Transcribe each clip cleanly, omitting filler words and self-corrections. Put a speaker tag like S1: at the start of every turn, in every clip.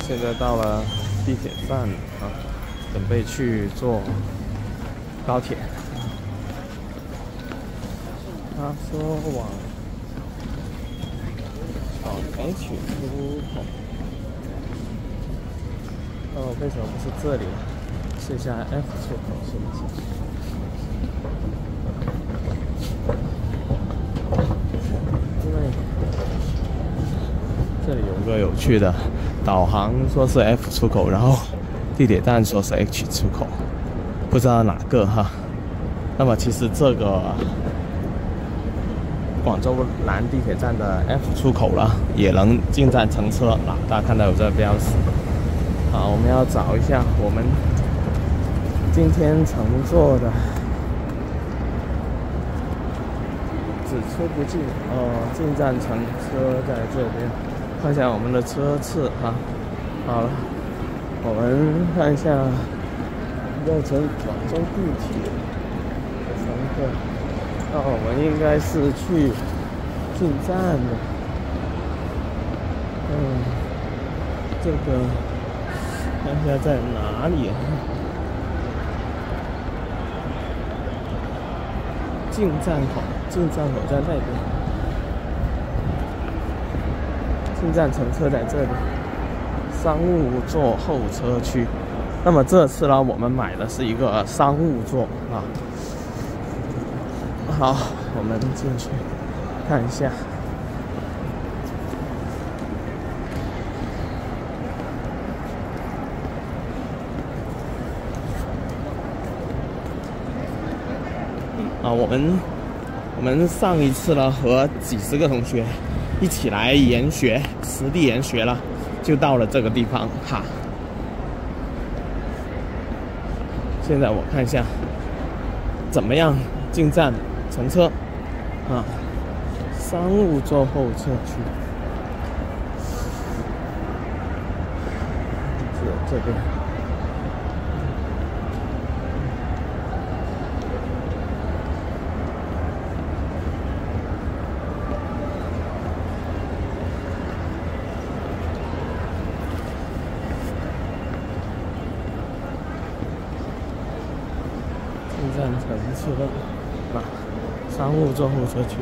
S1: 现在到了地铁站啊，准备去坐高铁。他说往H 出口。哦，为什么不是这里？试一下 F 出口是不是？因为这里有个有趣的导航，说是 F 出口，然后地铁站说是 H 出口，不知道哪个哈。那么其实这个广州南地铁站的 F 出口了，也能进站乘车了。大家看到有这个标识。好，我们要找一下我们今天乘坐的，只出不进哦，进站乘车在这边。看一下我们的车次哈。好了，我们看一下要乘广州地铁的乘客。那我们应该是去进站的。这个看一下在哪里？进站口在那边。进站乘车在这里，商务座候车区。那么这次呢，我们买的是一个商务座啊。好，我们进去看一下。我们上一次呢，和几十个同学一起来研学，实地研学了，就到了这个地方哈。现在我看一下怎么样进站乘车啊，商务座候车区，这边。进站乘车啊，商务座候车区。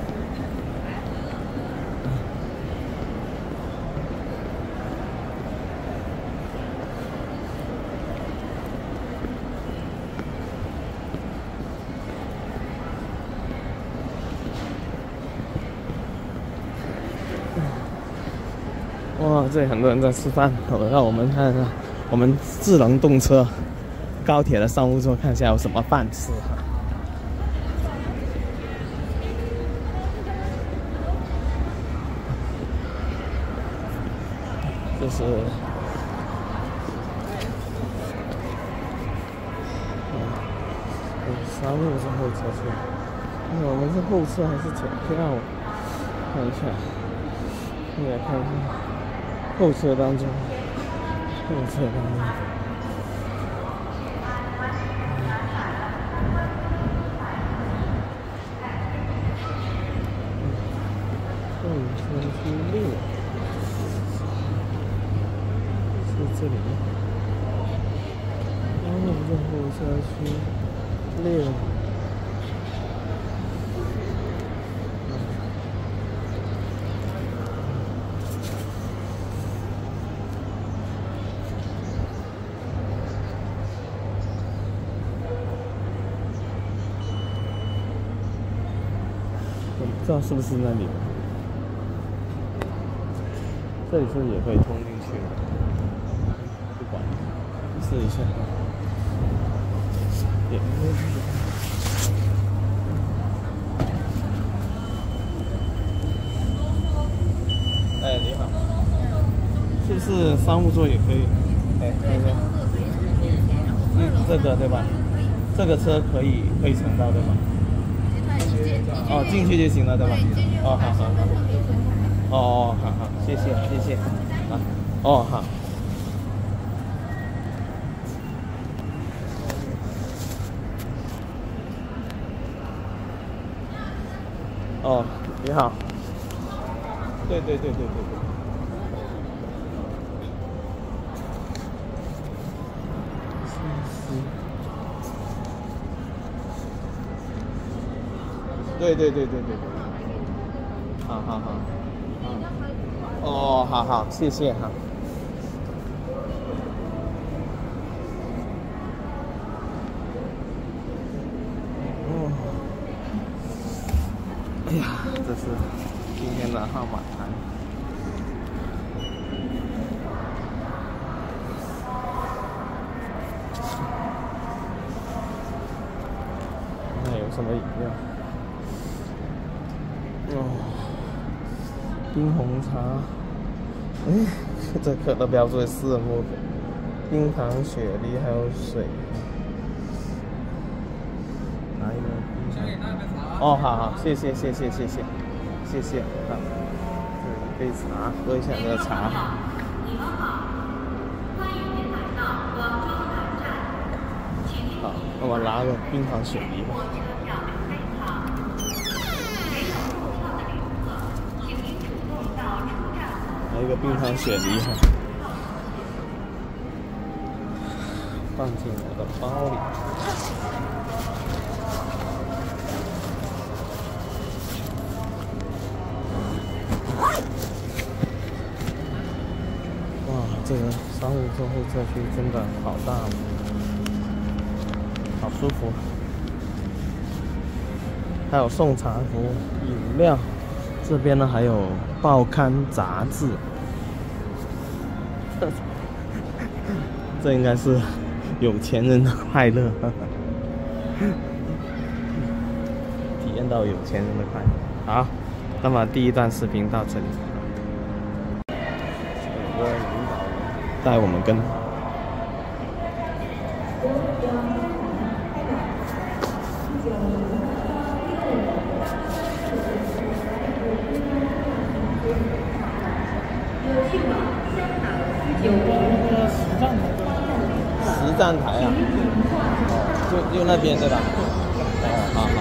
S1: 哇，这里很多人在吃饭。让我们看看我们智能动车高铁的商务座，看一下有什么饭吃哈。这是商务座候车区。我们是后车还是前票？看一下，来看一下后车当中，候车区6是这里吗？这候车区6。不知道是不是那里？这里是不是也可以通进去？不管，试一下。点进去。哎，你好，是不是商务座也可以？哎，看一下。这个对吧？这个车可以乘到对吧？哦，进去就行了，对吧？哦，好。哦，好，谢谢。啊，哦，好。哦，你好。对。 对对对对对对。好好好。哦，好好，谢谢哈。哦。哎呀，这是今天的号码牌。那有什么饮料？哦，冰红茶。哎，这可乐标注4目的，冰糖雪梨还有水。拿一个冰糖。哦，好好，谢谢谢谢谢谢谢谢。好，这一杯茶，喝一下这个茶。好，那我拿个冰糖雪梨吧。来一个冰糖雪梨哈，放进我的包里。哇，这个商务座候车区真的好大，好舒服。还有送茶服务、饮料。这边呢还有报刊杂志，这应该是有钱人的快乐，体验到有钱人的快乐。好，那么第一段视频到这里，有个领导带我们跟。实站台啊，就那边对吧？哦，好好。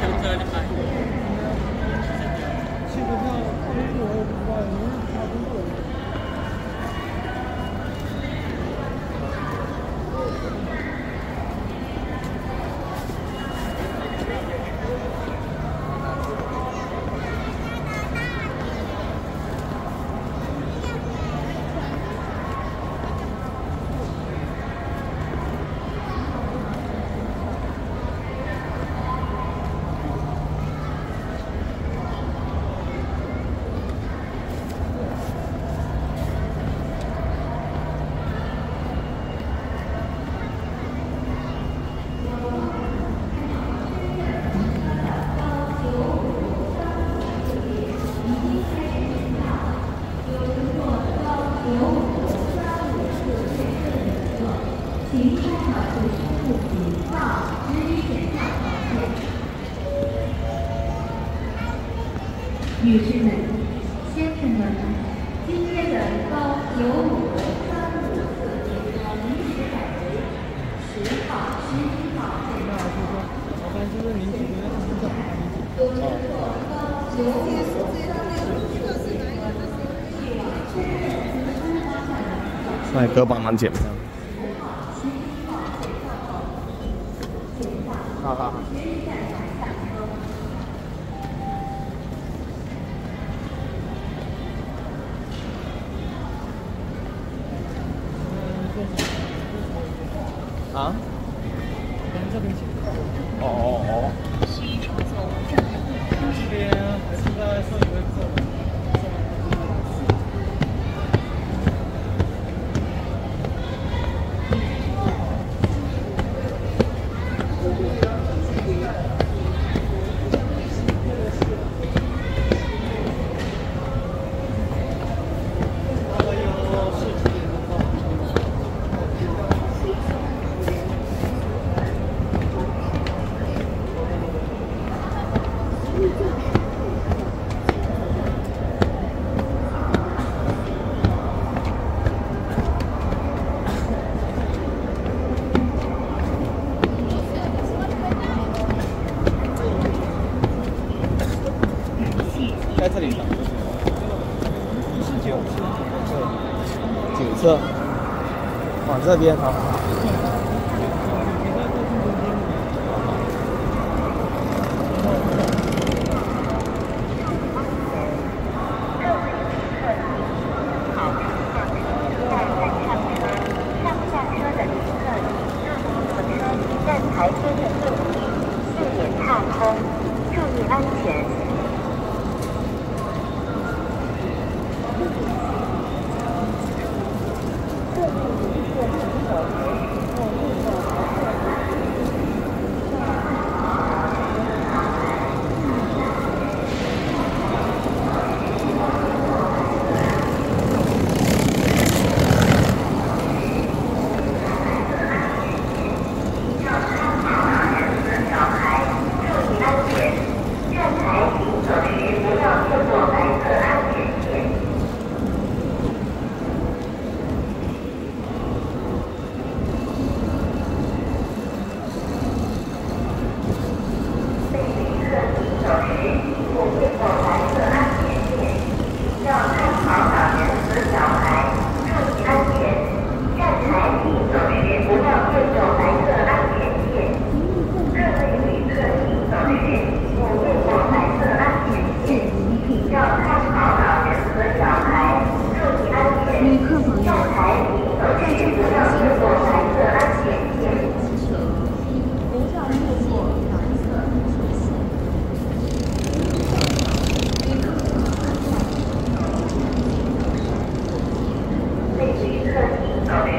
S2: 女士们、先生们，今天的高95354临时改为10号、11号线。
S3: 我看就是您几个是怎么
S1: 帅哥帮忙检票。好好好。啊？
S3: 跟这边请。
S1: 哦。
S3: 这边还是在送一位座。
S1: 在这里上。
S3: 是9
S1: 车，往这边好。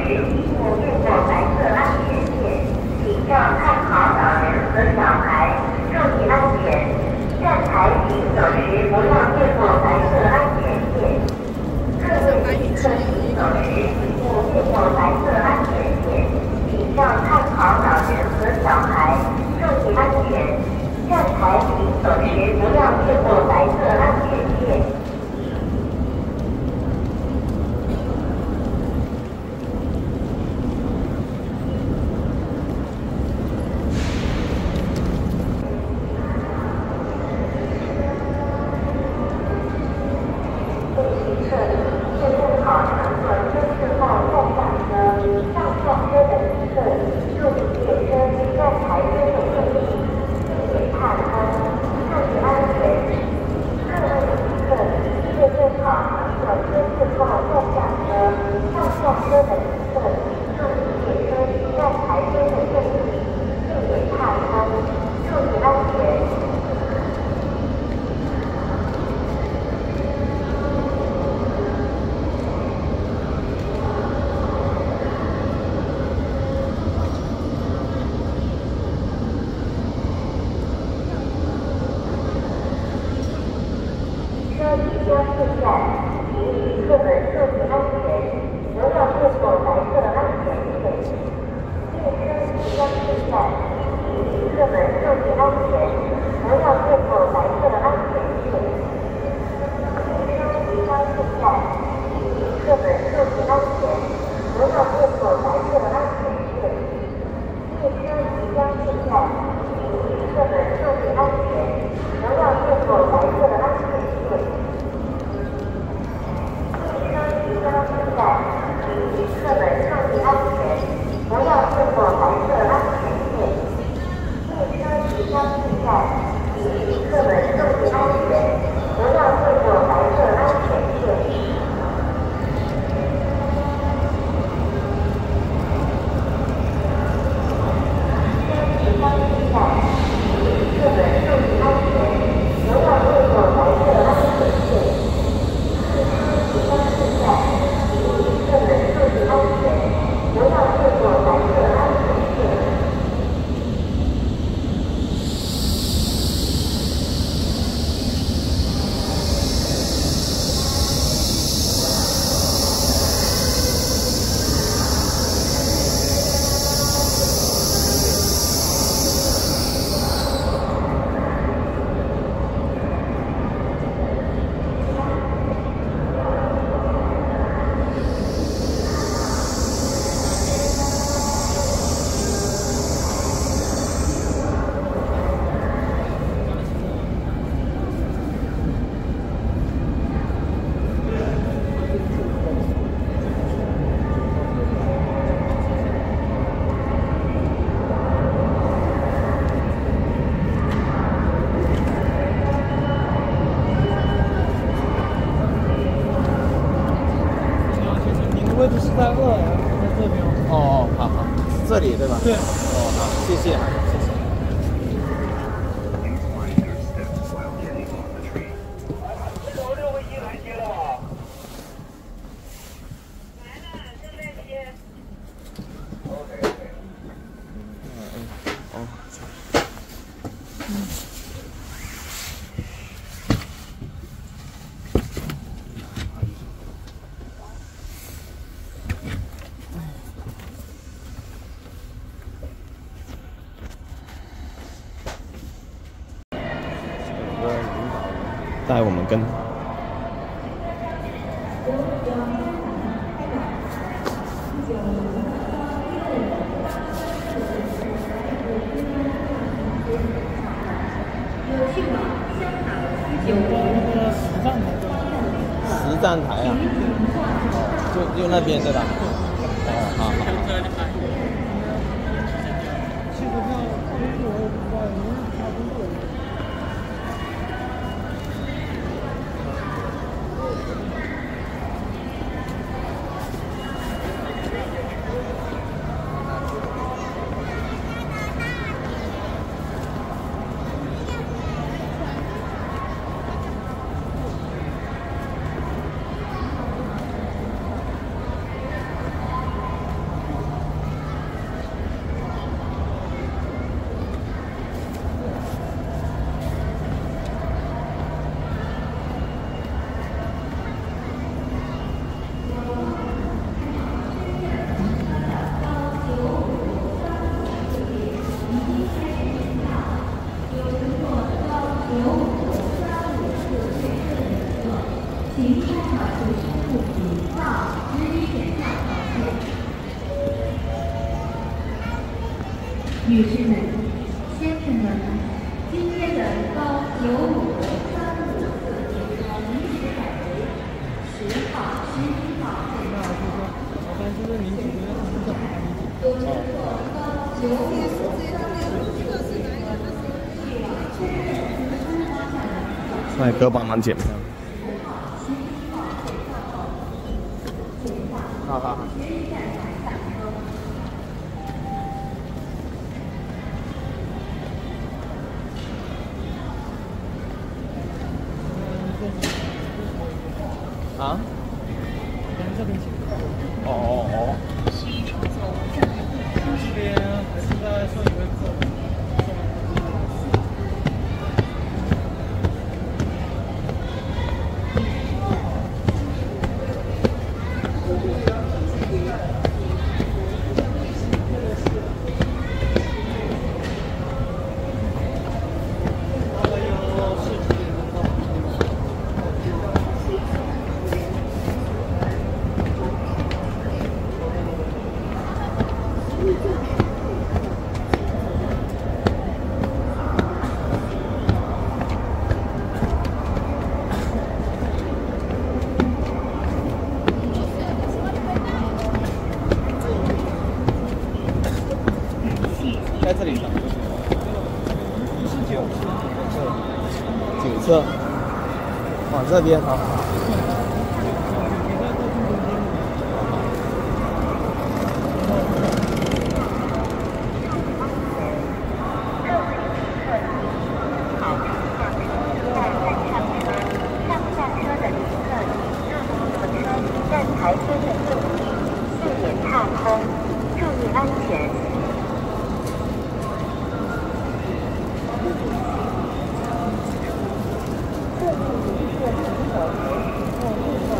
S2: 一步越过白色安全线，请让看好老人和小孩，注意安全。站台行走时不要越过白色安全线。各位旅客行走时一步越过白色安全线，请让看好老人和小孩，注意安全。站台行走时不要越过白色安全线。
S3: 位置是在2，在这边。
S1: 哦，好好，这里对吧？
S3: 对。
S1: 哦，好，谢谢，谢谢。带我们跟。
S3: 有那个实战台
S1: 啊，哦，就那边对吧？哦，好好。
S3: 汽车票，我也不知道，因为他工作。
S2: 女士们、先生们，今天的高有5、3、5次临时改为10号、11号线。
S3: 老板，这个您几个很早啊？
S2: 多乘坐高有5、
S1: 帅哥帮忙检票。好好好。啊？
S3: 这边请。
S1: 哦哦哦。
S3: 这边还是在上一位客人。
S1: 在这里等。景色，往这边好。
S2: 站台贴着电梯，四眼畅通，注意安全。这是一个行走时或路过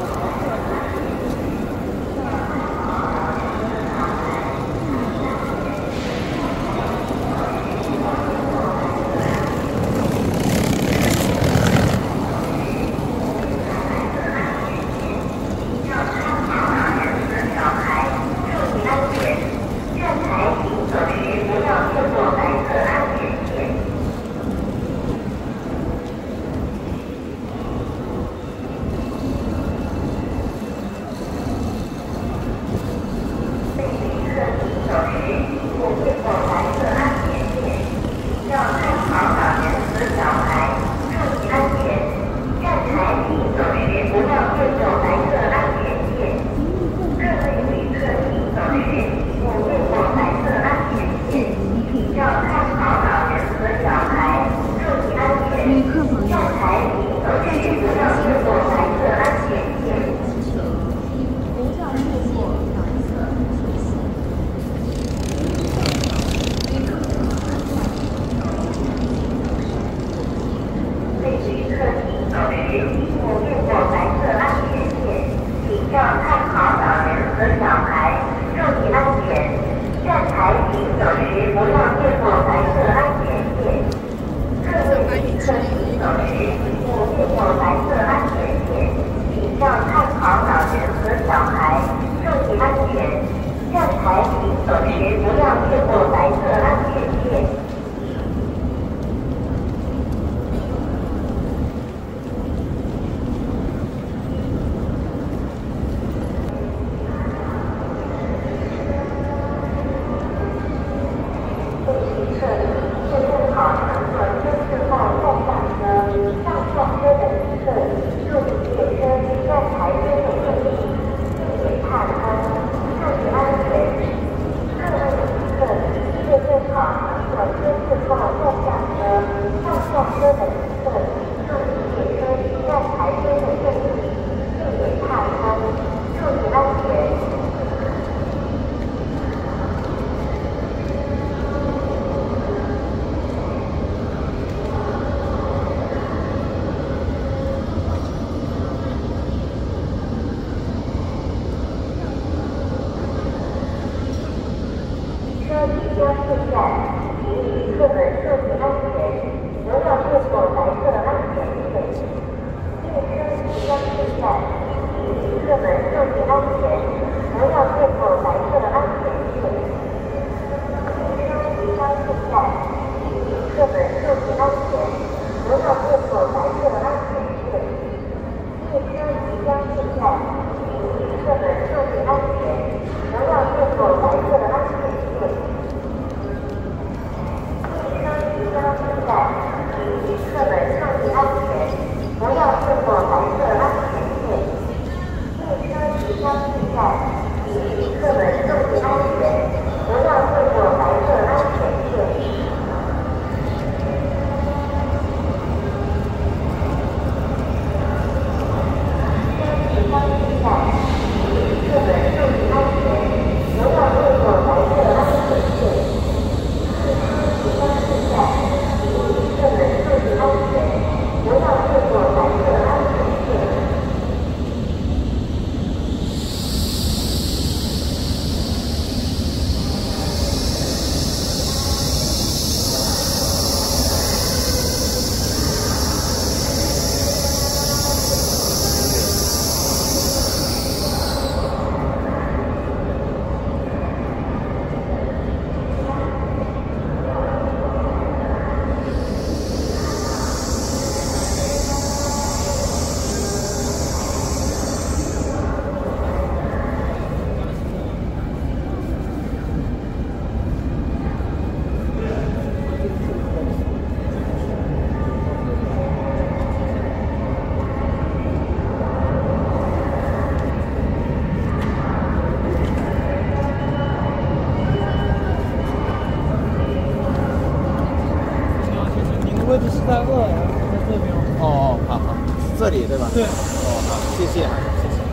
S3: 在这边。
S1: 哦，好好，这里对吧？
S3: 对。
S1: 哦，好，谢谢，谢谢。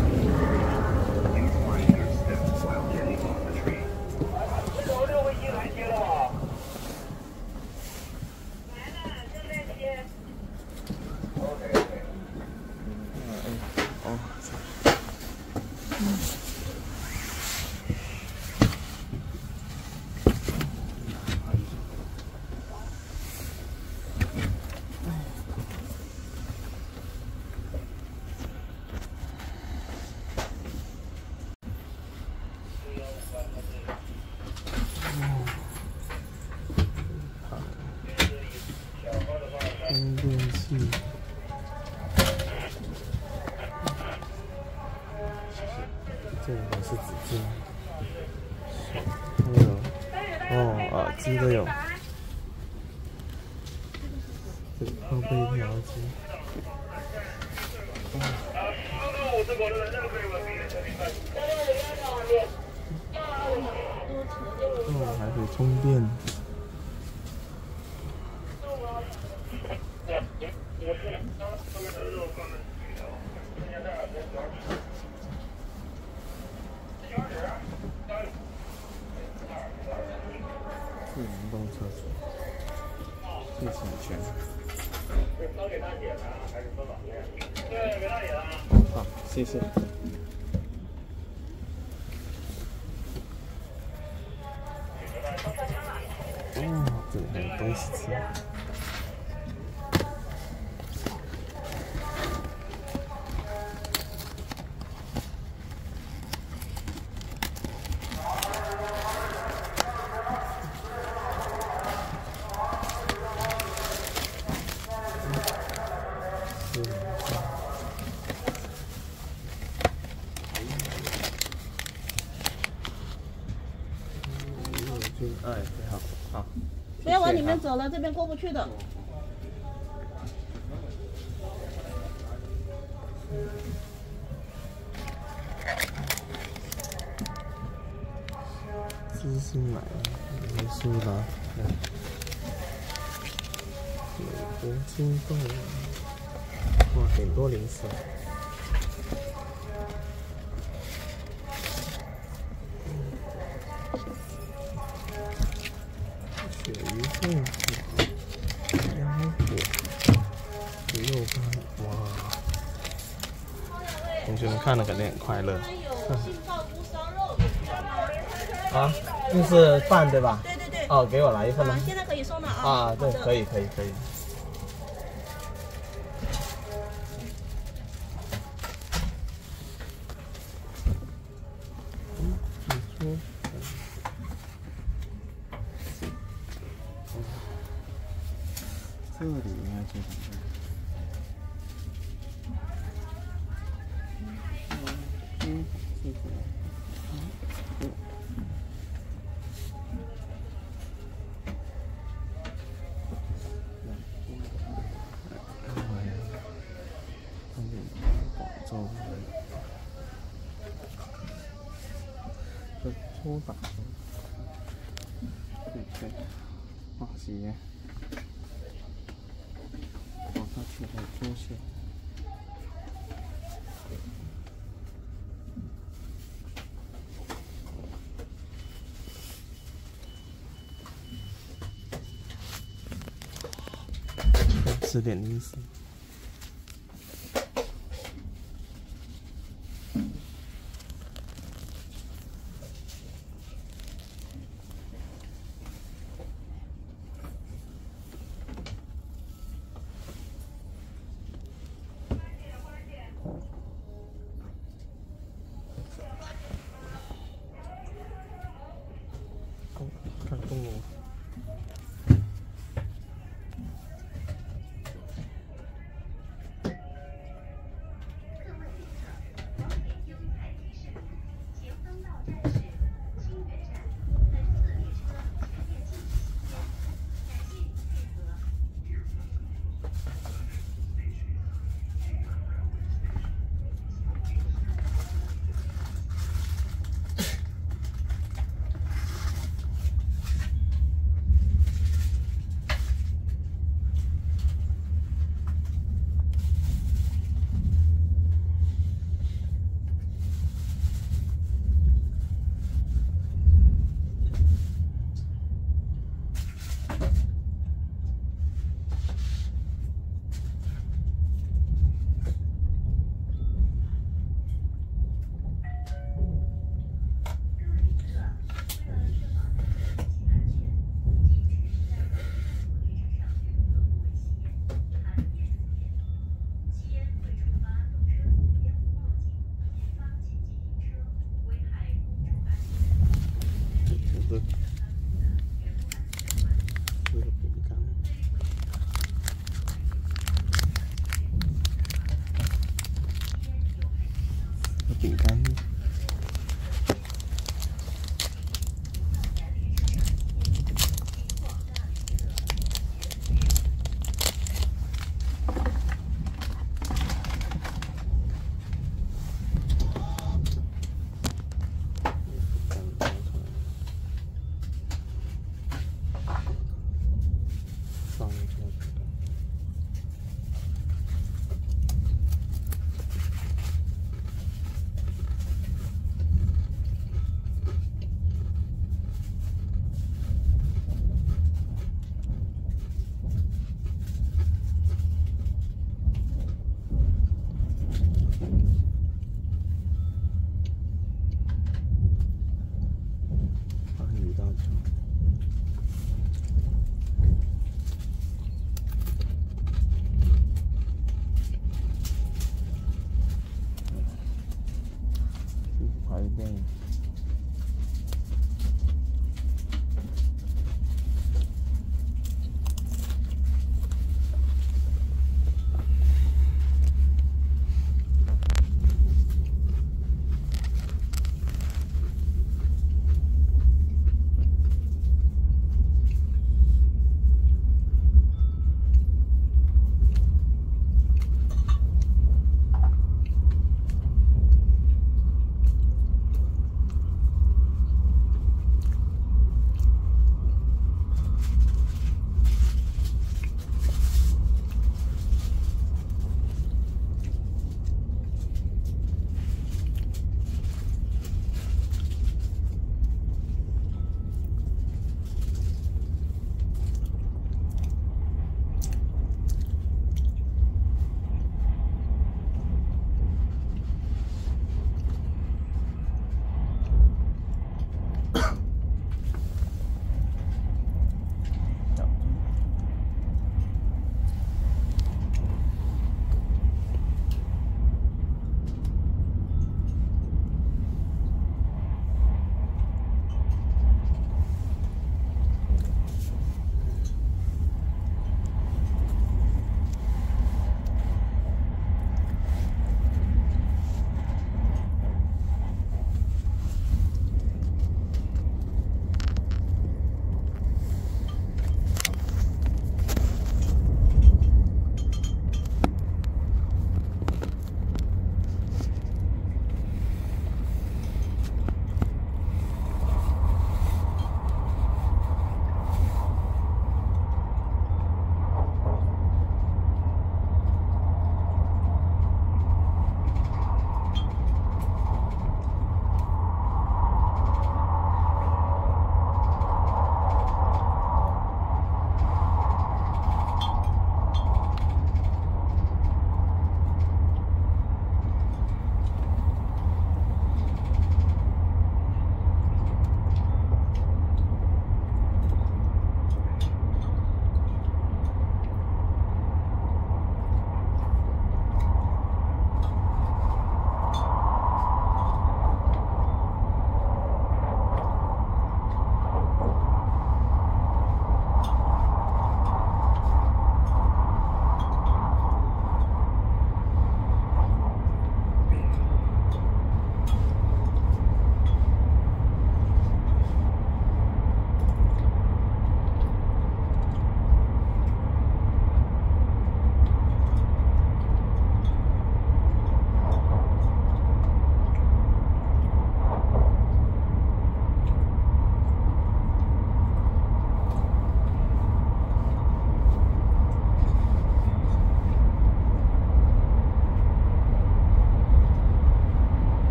S1: 充电器，这里还是纸巾，还有耳机都有，这个泡杯调机，还可以充电。自联动车主，谢请权。分给大姐呢，还是分老爷？对，给大姐了。好，谢谢。哦，这里还有东西吃。哎，好，好。
S4: 不要往里面走了，这边过不去的。
S1: 芝士奶，椰苏拉，美国青豆，哇，很多零食。鳕鱼凤爪、腰果、猪肉干，哇！同学们看了肯定很快乐。啊，这是饭对吧？
S4: 对对对。
S1: 哦，给我来一份吗？
S4: 现在可以收了啊。
S1: 啊，对，可以。这里应该就怎么样？这个。广州的搓打，对，哇鞋，它贴的拖鞋。吃点零食。看动物。 是这个饼干，饼干。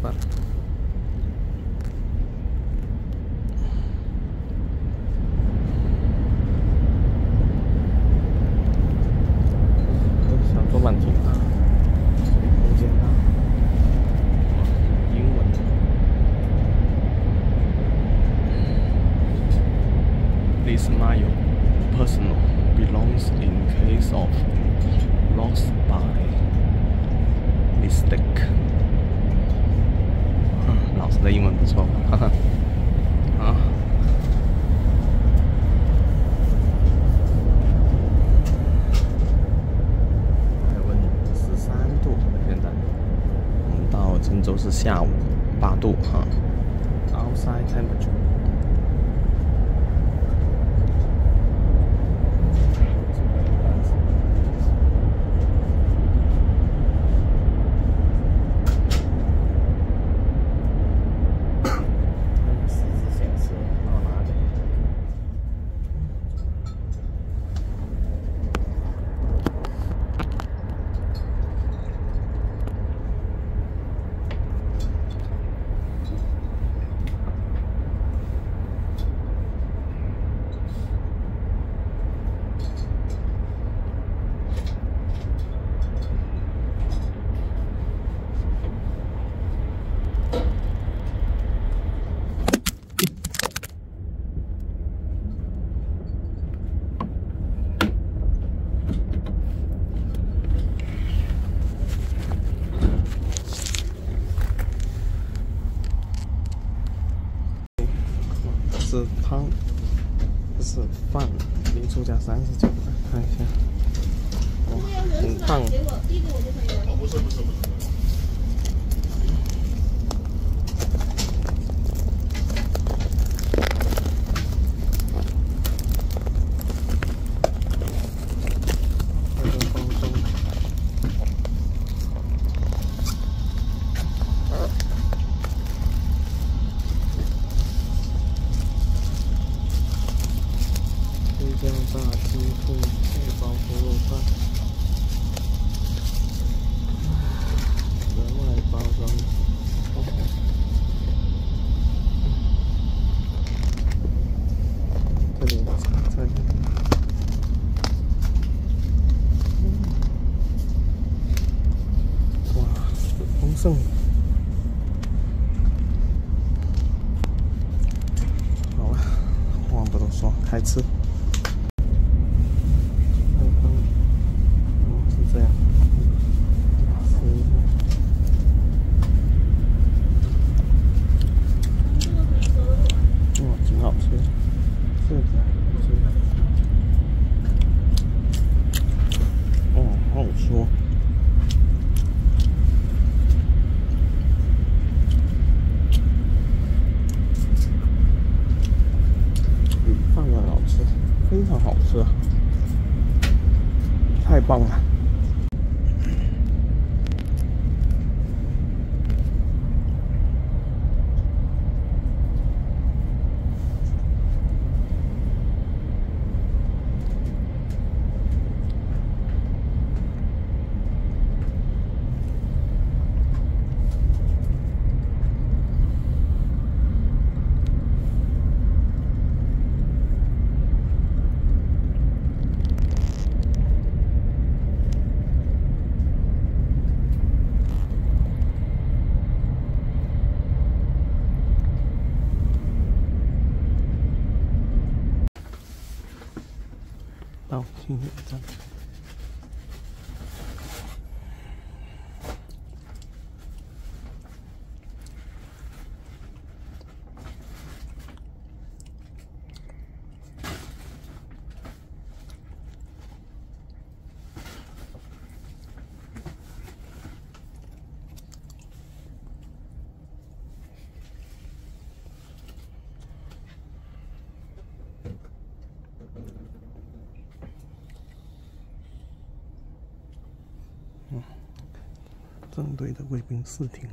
S1: 饭。想说半天啊，空间大，英文。This mile personal belongs in case of loss by mistake。老师的英文不错，哈哈。好。海温13度，现在我们到郴州是下午8度哈。Outside temperature。是汤，这是饭，零售价39，看一下，哇，很烫。
S3: 哦，不是。
S1: 酱炸鸡腿，一包猪肉饭，额外包装。OK。这里这里，哇，很丰盛。好了，话不多说，开吃。这样，挺好吃，好好吃哦。米饭很好吃，非常好吃，太棒了。到新野站。正对的贵宾室亭。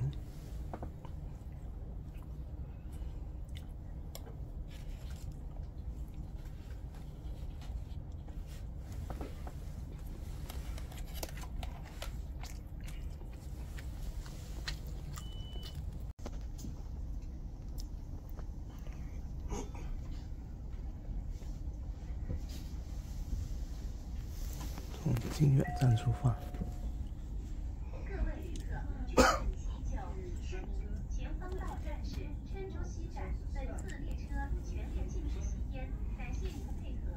S1: 金远站出发。
S5: 各位旅客，请前方到站是郴州西站，本次列车全面禁止吸烟，感谢您的配合。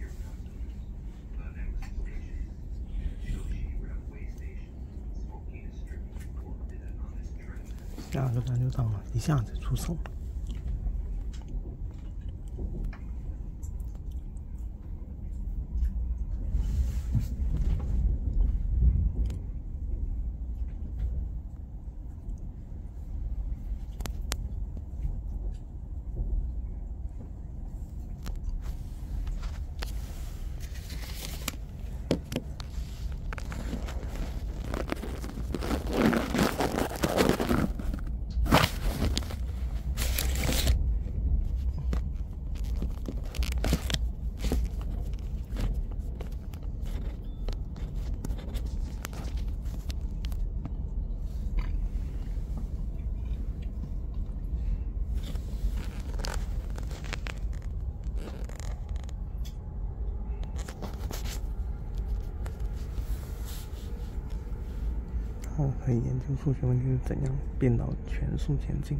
S1: 下个站就到了，一下子出手。可以研究数学问题是怎样变到全速前进。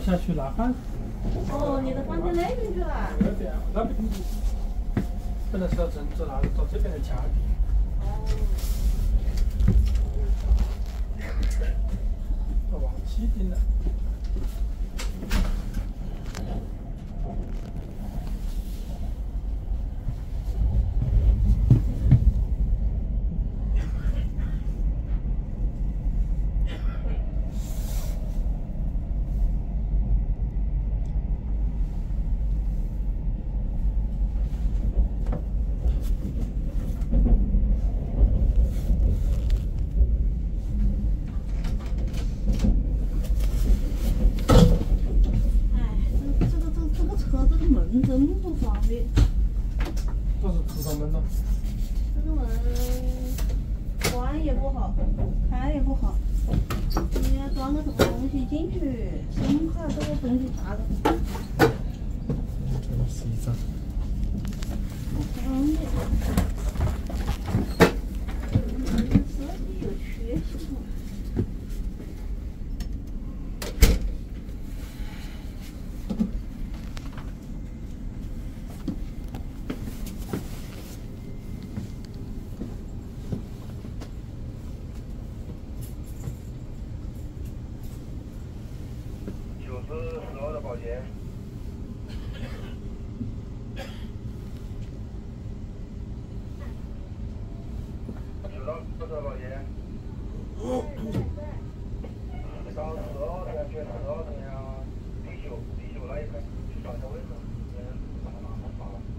S3: 下去拿饭。
S4: 哦，你的饭店那边去了？
S3: 对啊，那边本来是要郑州，拿到这边来加的。我忘记订了。
S4: 真不方便。
S3: 都是土上门了。
S4: 这个门关也不好，开也不好。你要装个什么东西进去，生怕这个东西砸着。
S1: 西藏。
S4: 不方便。设计有缺陷嘛？
S6: 10号的保洁。10号的保洁。上10号的选10号的呀，地球那一排，去找一下位置，把它拿好了。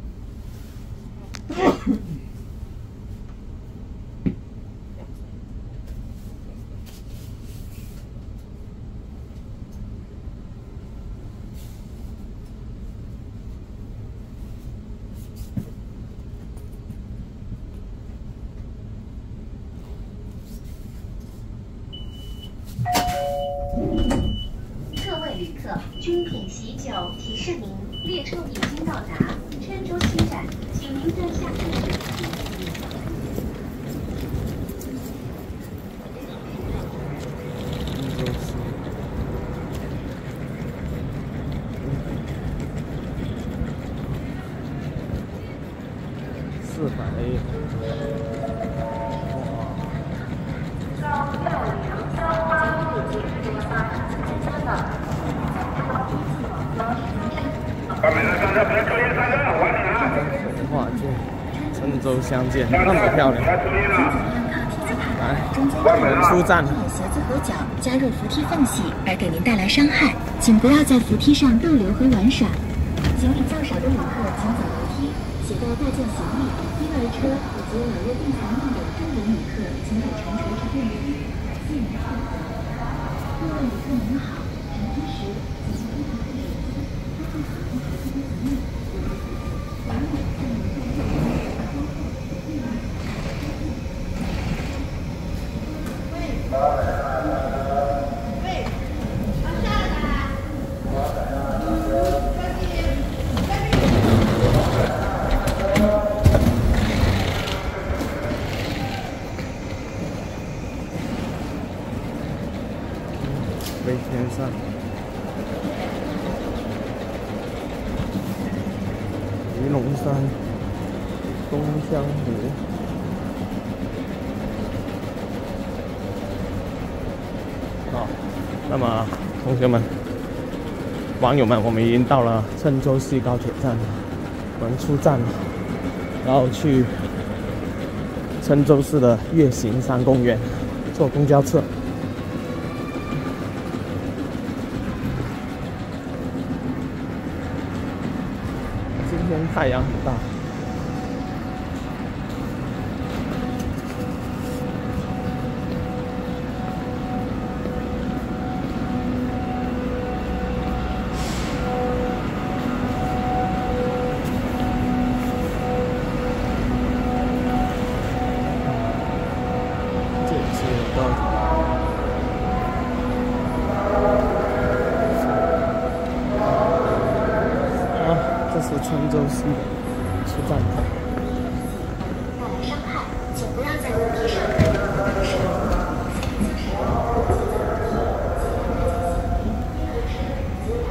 S5: 各位旅客，君品喜酒提示您，列车已经到达郴州西站，请您在下车时请注意。
S1: 画卷，郴州相见，那么漂亮。来，我们出站了。
S7: 鞋子和脚加入扶梯缝隙而给您带来伤害，请不要在扶梯上逗留和玩耍。行李较少的旅客请走楼梯，携带大件行李、婴儿车以及老弱病残病等重点旅客请改乘垂直电梯。谢您配合。各位旅客您好，乘梯时请携带好手机、发动卡和手机行李。
S1: 飞天上，鱼龙山，东江湖。好，那么同学们、网友们，我们已经到了郴州西高铁站了，我们出站了，然后去郴州市的月形山公园坐公交车。今天太阳很大。这也是高铁。这是郴州市的出站口。
S7: 带来伤害，请不要在扶梯上逗留和玩耍。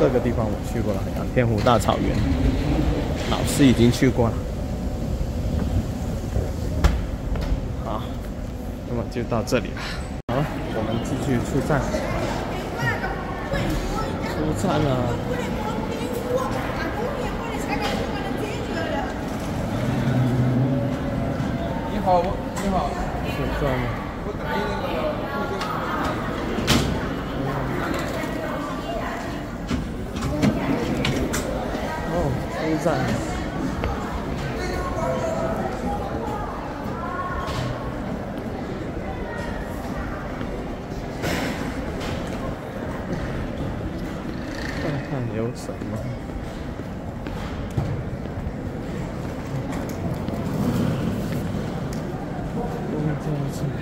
S1: 这个地方我去过了，仰天湖大草原，老师已经去过了。好，那么就到这里了。好了，我们继续出站。出站了。
S6: 你好，你好。
S1: 出站了。
S6: 我等你那个。
S1: 出站。看看有什么。公交车。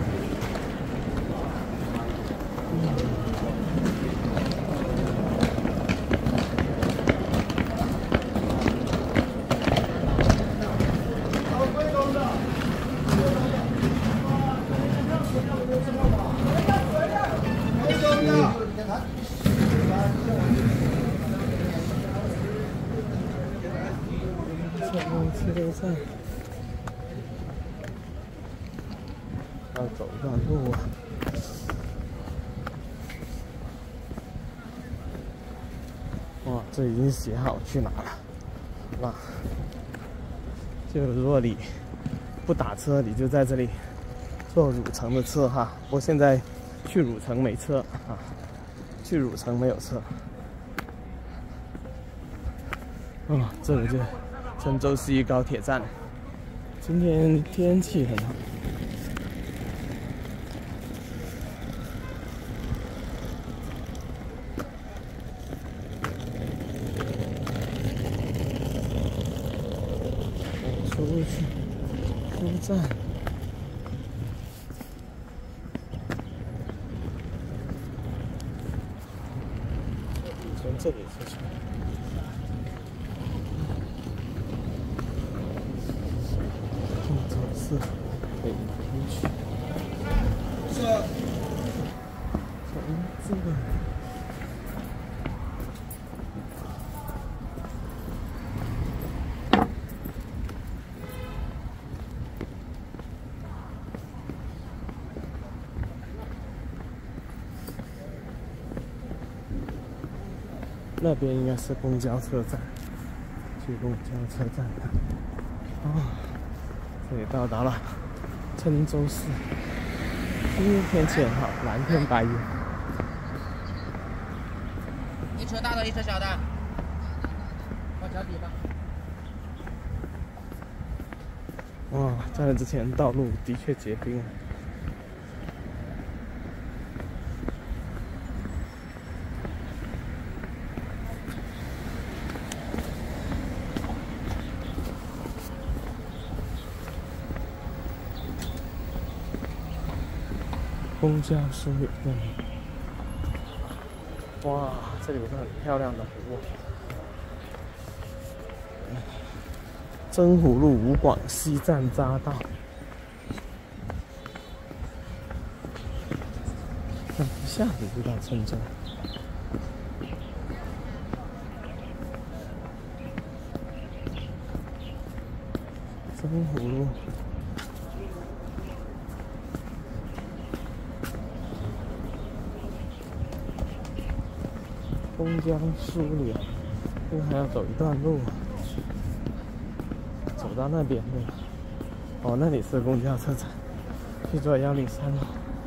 S1: 车站要走一段路啊！哇，这已经写好去哪了，那就如果你不打车，你就在这里坐汝城的车哈。不过现在去汝城没车啊，去汝城没有车。这里就郴州西高铁站。今天天气很好。出站。从这里出去。是可以进去。从这个。那边应该是公交车站，去公交车站看。这里到达了郴州市。今天天气很好，蓝天白云。
S8: 一车大的，一车小的，往脚底吧。
S1: 哇，在那之前道路的确结冰了。公交枢纽那里，哇，这里有个很漂亮的湖。真湖路武广西站匝道，看一下子就到郴州。真湖路。公交枢纽，这还要走一段路，走到那边的。哦，那里是公交车站，去坐103路。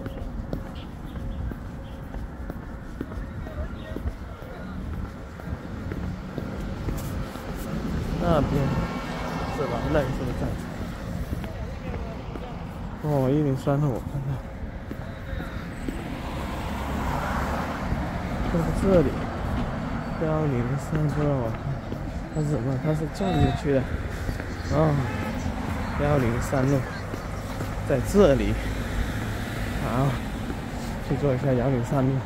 S1: 那边是吧？那里是个站。哦，103路，我看看，在这里。103不让我看，它是什么？它是转进去的。103路，在这里。好，去坐一下103路。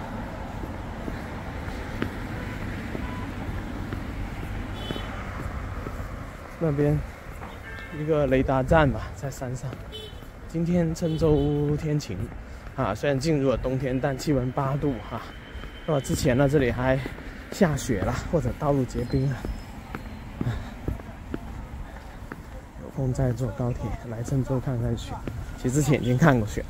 S1: 那边一个雷达站吧，在山上。今天郴州天晴啊，虽然进入了冬天，但气温8度哈。之前呢，这里还下雪了，或者道路结冰了。有空再坐高铁来郑州看看雪。其实之前已经看过雪了。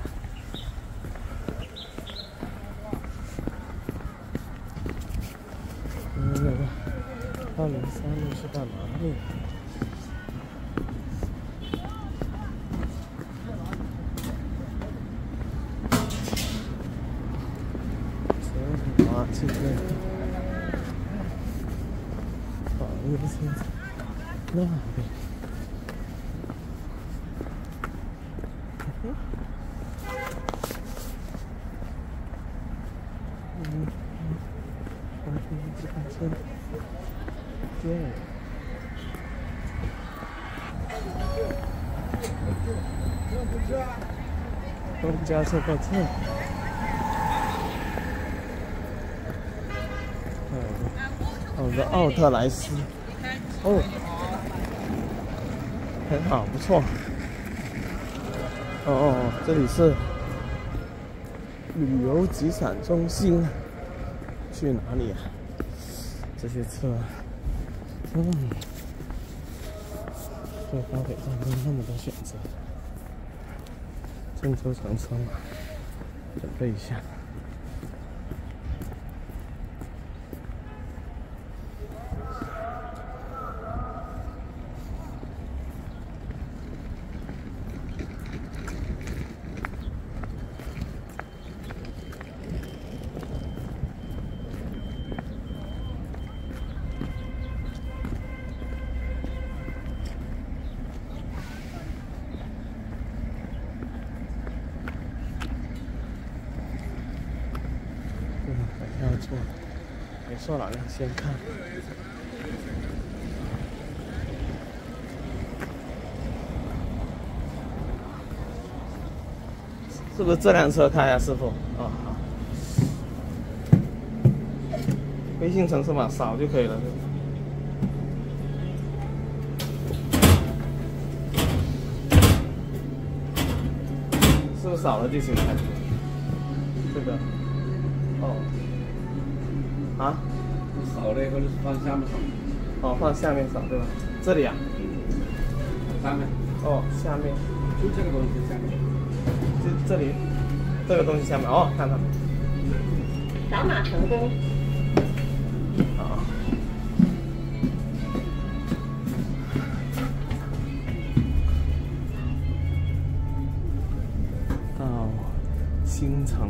S1: 那个203路是干嘛路？啊，这个一个车子那边。这班车，对。公交车过车。哦，个奥特莱斯，哦，很好，不错。哦，这里是旅游集散中心，去哪里啊？这些车，坐高铁站没那么多选择。郑州乘车嘛，准备一下。要坐，没错了，先看。是不是这辆车开啊，师傅？哦，好。微信城市码扫就可以了。是不是扫了就行了？这个。哦。啊？
S6: 扫了以后就是放下面扫。
S1: 哦，放下面扫对吧？这里啊？
S6: 上面。
S1: 哦，下面。
S6: 就这个东西下面。
S1: 这里，这个东西下面哦，看到。
S2: 扫码成功。
S1: 好。到新城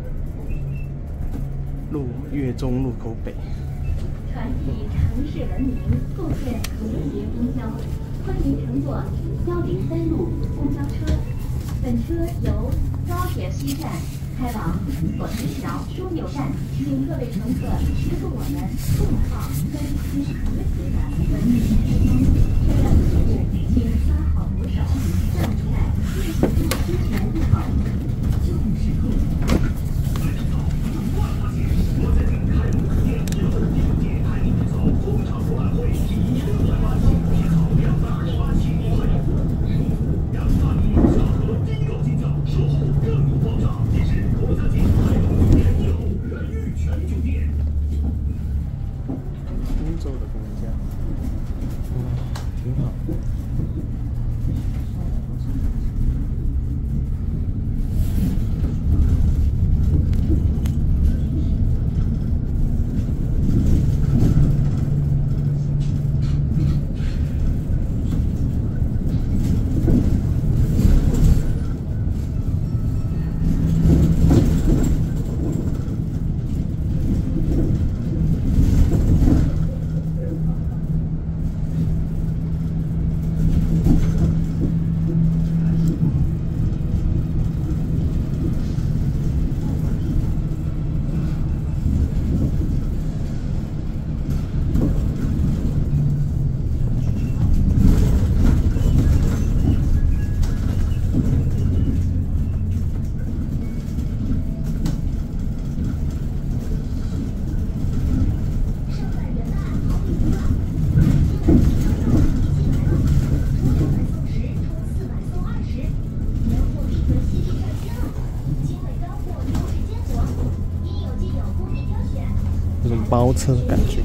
S1: 路粤中路口北。
S7: 传递城市文明，构建和谐公交。欢迎乘坐103路公交车。本车由高铁西站开往左石桥枢纽站，请各位乘客支付我们共好温馨和谐的文明时光。车辆服务请刷好扶手，站在进行路之前做好就时刻。
S1: 郴州的公交，挺好的。 包车感觉。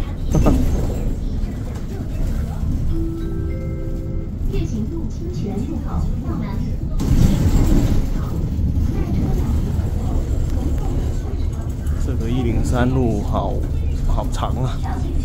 S7: 月行路清泉入口到南。
S1: 这个103路好长啊！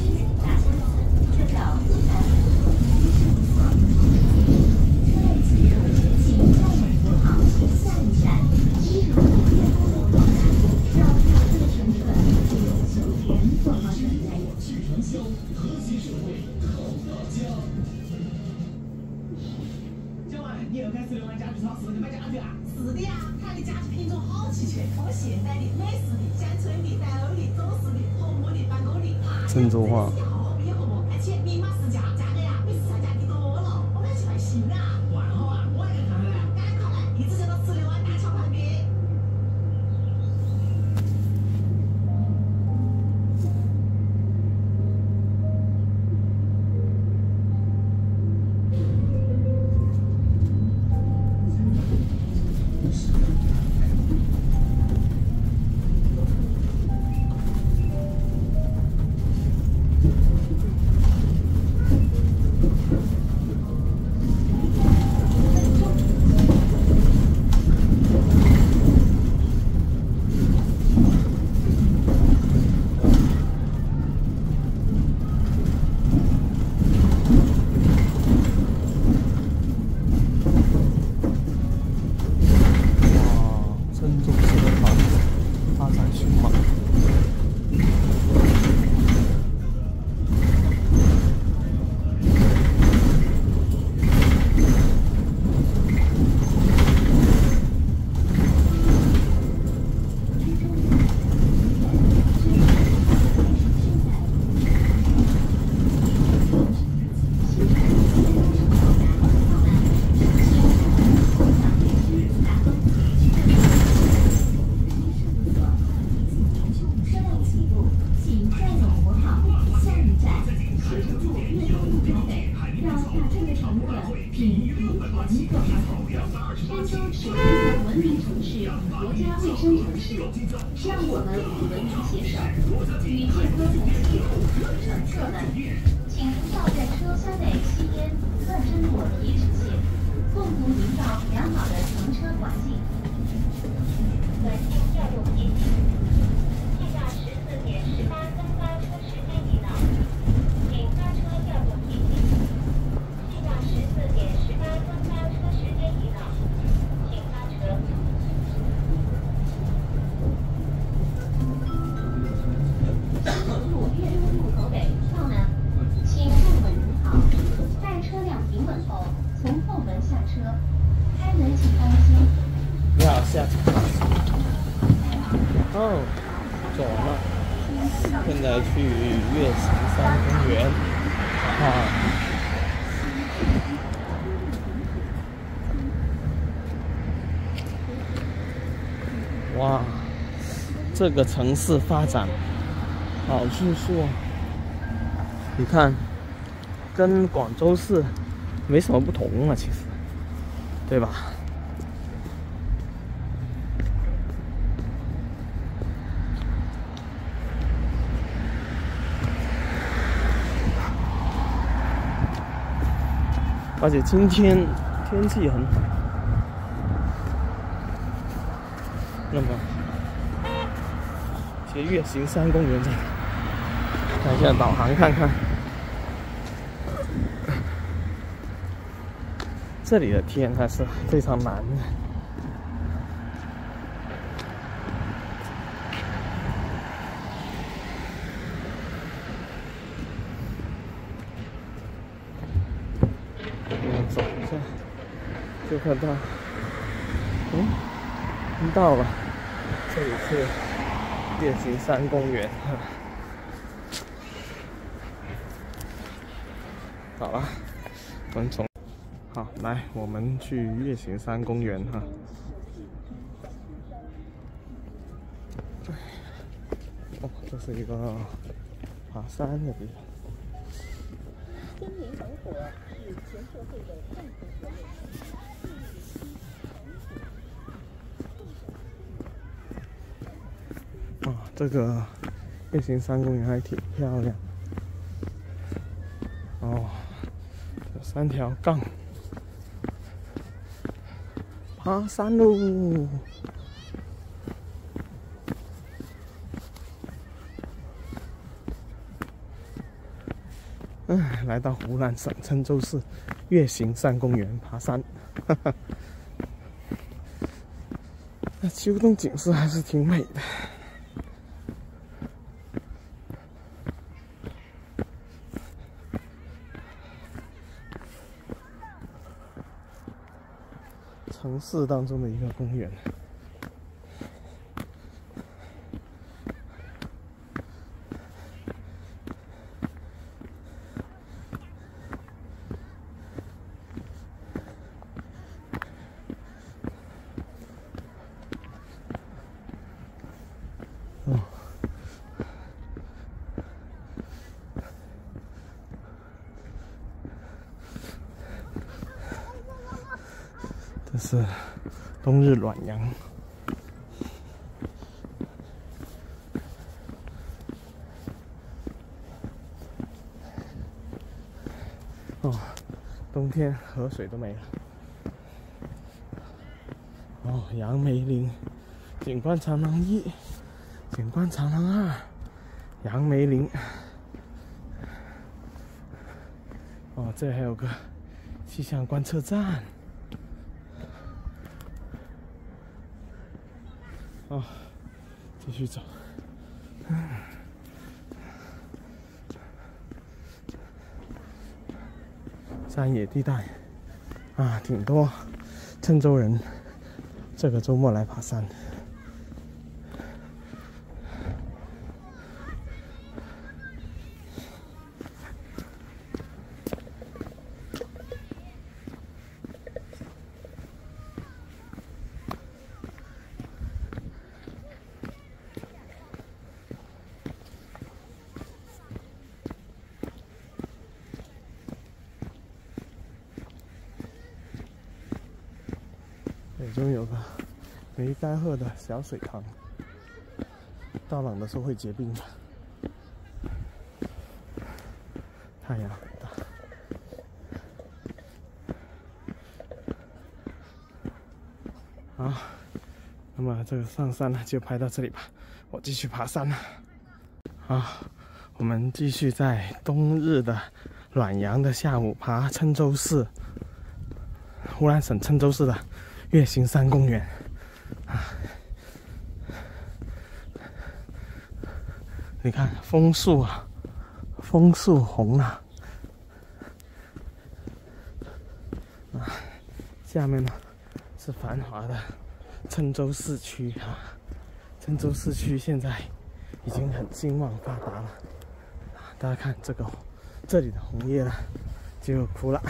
S9: 你又开始玩家具超市，你买家具啊？是的呀，它的家具品种好齐全，有现代的、美式的、乡村的、南欧的、中式的、红木的、办公的。
S1: 郑州话。
S9: 而且明码实价，价格呀比市场价低多了。我们要去买新的啊！万好啊，我也看看来，赶快来，一直就到16湾大桥旁边。
S7: 让我们与文明携手，与健康同行。乘客们，请不要在车厢内吸烟、乱扔果皮纸屑，共同营造良好的乘车环境。
S2: 本线调度提醒：现在14点18分发车时间已到，请发车调度提醒：现在14点18分发车时间已到，请发车。
S7: 路月中路口北到南，请站稳扶好。待车辆停稳后，从后门下车。开门请当心。
S1: 要下车。哦，走了。现在去月行山公园。哇，这个城市发展好迅速啊！你看，跟广州市没什么不同啊，其实，对吧？而且今天天气很好，那么，其实月行山公园在哪？看一下导航看看，这里的天还是非常蓝的。走一下就看到，到了，这里是月行山公园。好了，我们好来，我们去月行山公园哈。哦，这是一个爬山的地方。
S5: 森林防火是全社会的共同责任。
S1: 这个月形山公园还挺漂亮。哦，有3条杠，爬山喽！来到湖南省郴州市月形山公园爬山，那秋冬景色还是挺美的。城市当中的一个公园。这是冬日暖阳。哦，冬天河水都没了。哦，杨梅林，景观长廊1，景观长廊2，杨梅林。哦，这还有个气象观测站。哦，继续走。山野地带啊，挺多郴州人这个周末来爬山。北中有个梅干鹤的小水塘，到冷的时候会结冰的。太阳很大。好，那么这个上山呢就拍到这里吧，我继续爬山了。好，我们继续在冬日的暖阳的下午爬郴州市，湖南省郴州市的月形山公园啊，你看枫树啊，枫树红了啊，下面呢是繁华的郴州市区啊，郴州市区现在已经很兴旺发达了，大家看这里的红叶呢就枯了，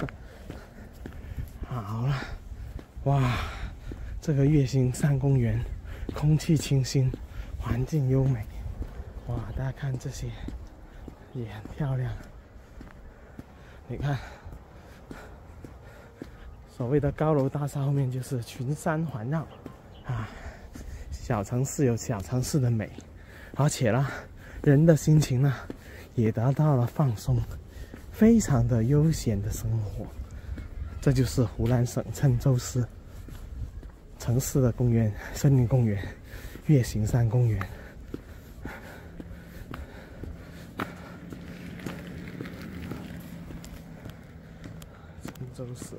S1: 好了。哇，这个月形山公园空气清新，环境优美。哇，大家看这些也很漂亮。你看，所谓的高楼大厦后面就是群山环绕啊，小城市有小城市的美，而且呢，人的心情呢也得到了放松，非常的悠闲的生活。这就是湖南省郴州市城市的公园，森林公园，月形山公园。郴州市。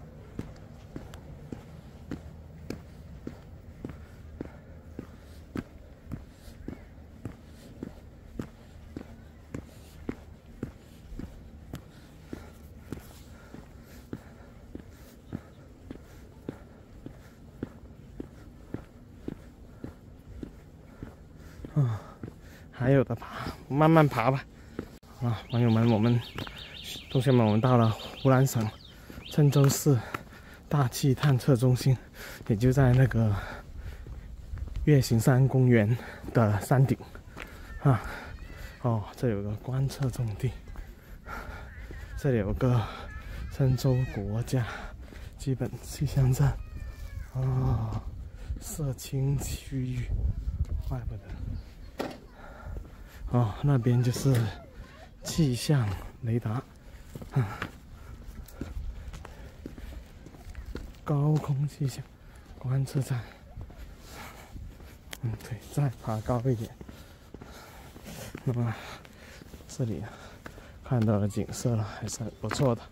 S1: 还有的爬，慢慢爬吧。啊，朋友们，同学们，我们到了湖南省郴州市大气探测中心，也就在那个月形山公园的山顶。啊，哦，这有个观测重地，这里有个郴州国家基本气象站。哦，社青区域，怪不得。 哦，那边就是气象雷达，高空气象观测站。对，再爬高一点。那么这里看到的景色了，还是很不错的。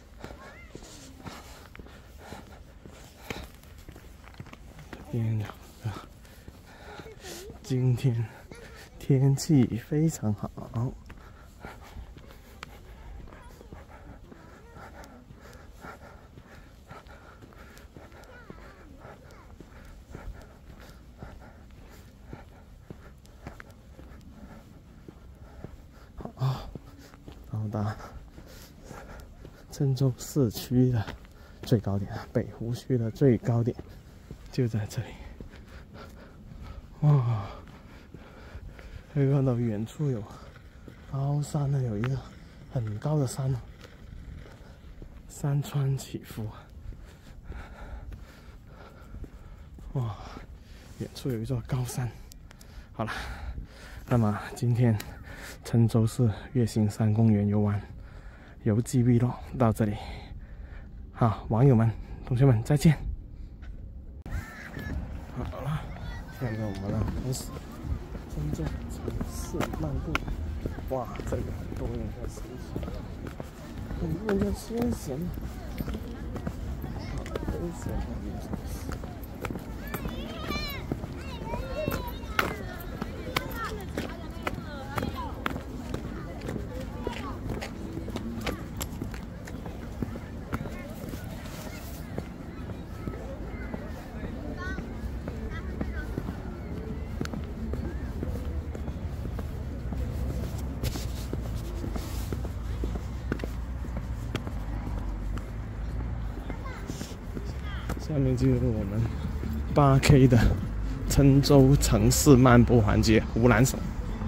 S1: 这边有个，今天天气非常好。到达郴州市区的最高点，北湖区的最高点就在这里。哇，可以看到远处有高山呢，有一个很高的山，山川起伏。哇，远处有一座高山。好了，那么今天郴州市月形山公园游玩游记必落到这里，好，网友们、同学们再见。好了，现在我们开始郴州城市漫步。哇，这里很多人在休息，很多人在休闲，好悠闲的一种。下面进入我们8K 的郴州城市漫步环节，湖南省。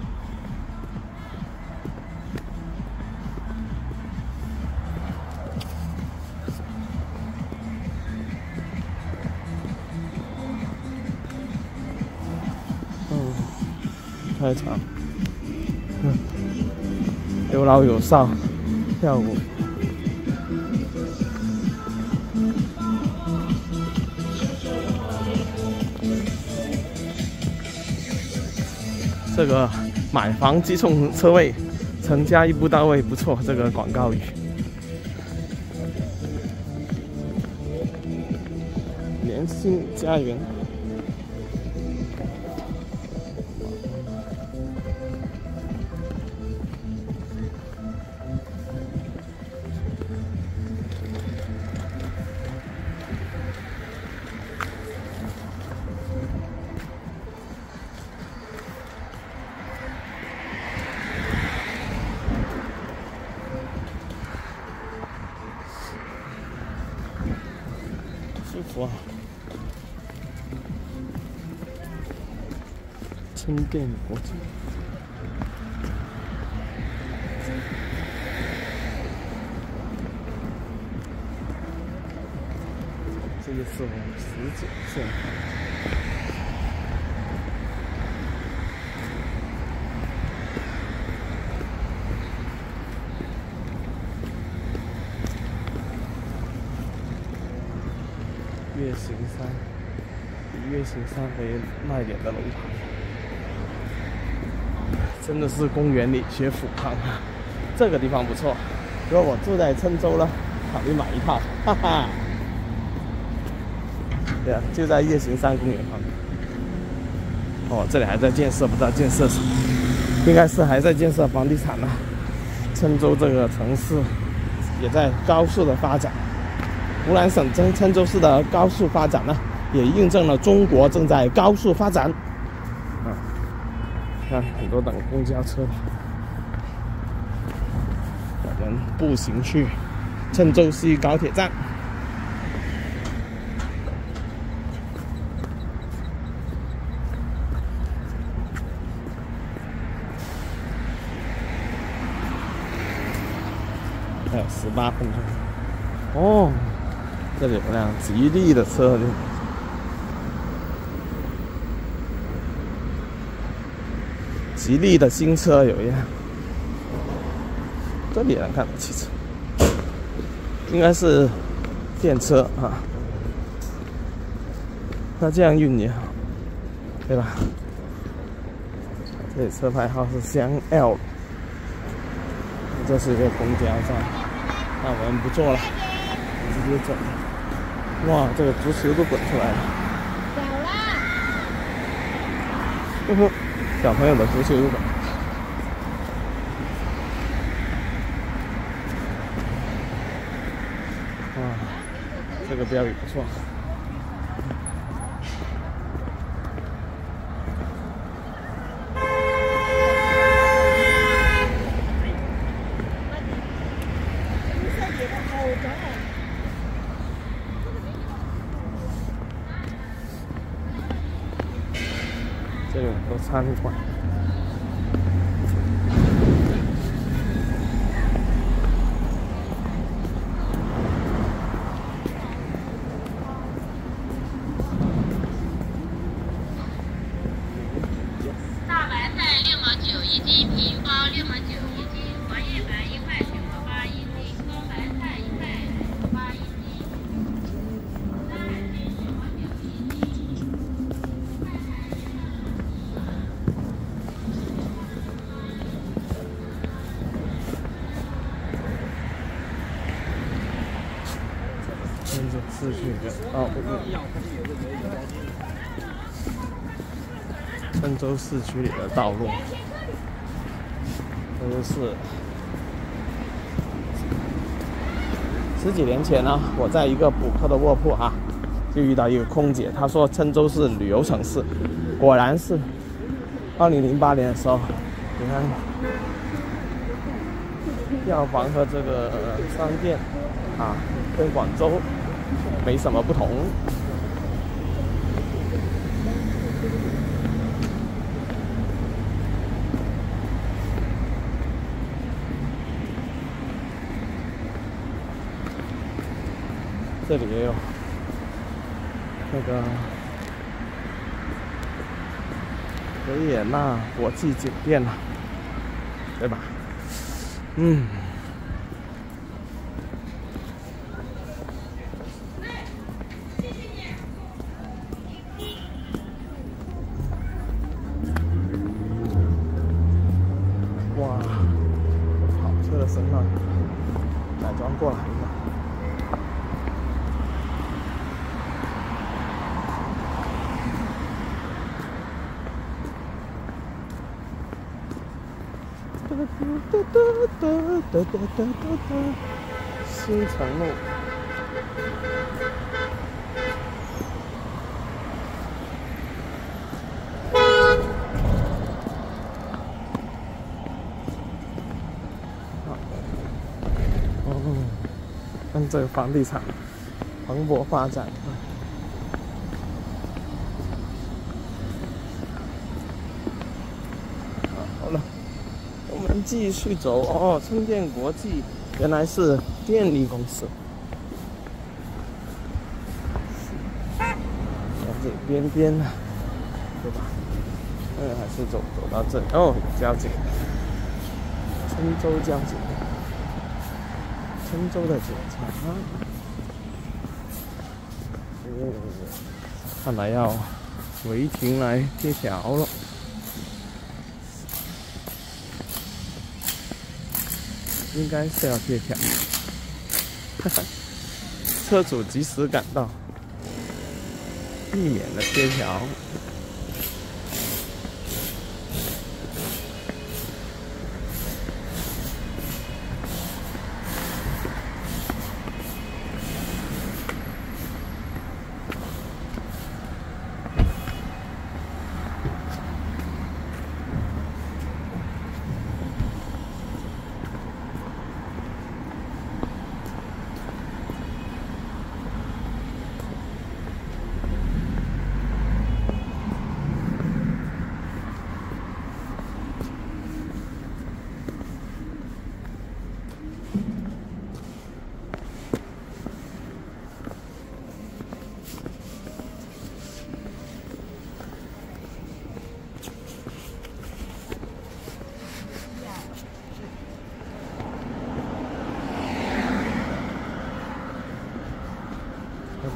S1: 开场，有老有少跳舞。这个买房即送车位，成家一步到位，不错。这个广告语。联心家园。舒服啊！充电国际。这个是我们19线。月形山，以月形山为卖点的楼盘，真的是公园里学府康啊！这个地方不错，如果我住在郴州了，考虑买一套，哈哈。对啊，就在月形山公园旁边。哦，这里还在建设，不知道建设什么，应该是还在建设房地产呢。郴州这个城市也在高速的发展。湖南省郴州市的高速发展呢，也印证了中国正在高速发展。看很多等公交车的，我们步行去郴州西高铁站。还有18分钟。哦。这里有辆吉利的车， 吉利的新车有一辆，这里能看到汽车，应该是电车啊。那这样运也好，对吧？这里车牌号是湘 L， 这是一个公交站，那我们不坐了，直接走。哇，这个足球都滚出来了。走啦！小朋友的足球馆。哇，这个标语不错。这里有很多餐馆。
S5: 大白菜6毛9一斤，皮包6毛9一斤，黄叶白1块9毛8一斤，光白菜1块9毛8一斤，大海鲜9毛9一斤。
S1: 郴州市区的郴州市区里的道路，这就是10几年前呢，我在一个补课的卧铺啊，就遇到一个空姐，她说郴州是旅游城市，果然是。2008年的时候，你看药房和这个商店啊，跟广州没什么不同。这里也有那个维也纳国际酒店了，对吧？嗯。哇，跑车的身上改装过来了。新城路。看这个房地产蓬勃发展。好了，我们继续走哦。充电国际原来是电力公司，这边边呢，对吧？还是走到这里哦，交警，郴州交警。郴州的警察，看来要违停来贴条了。应该是要贴条，车主及时赶到，避免了贴条。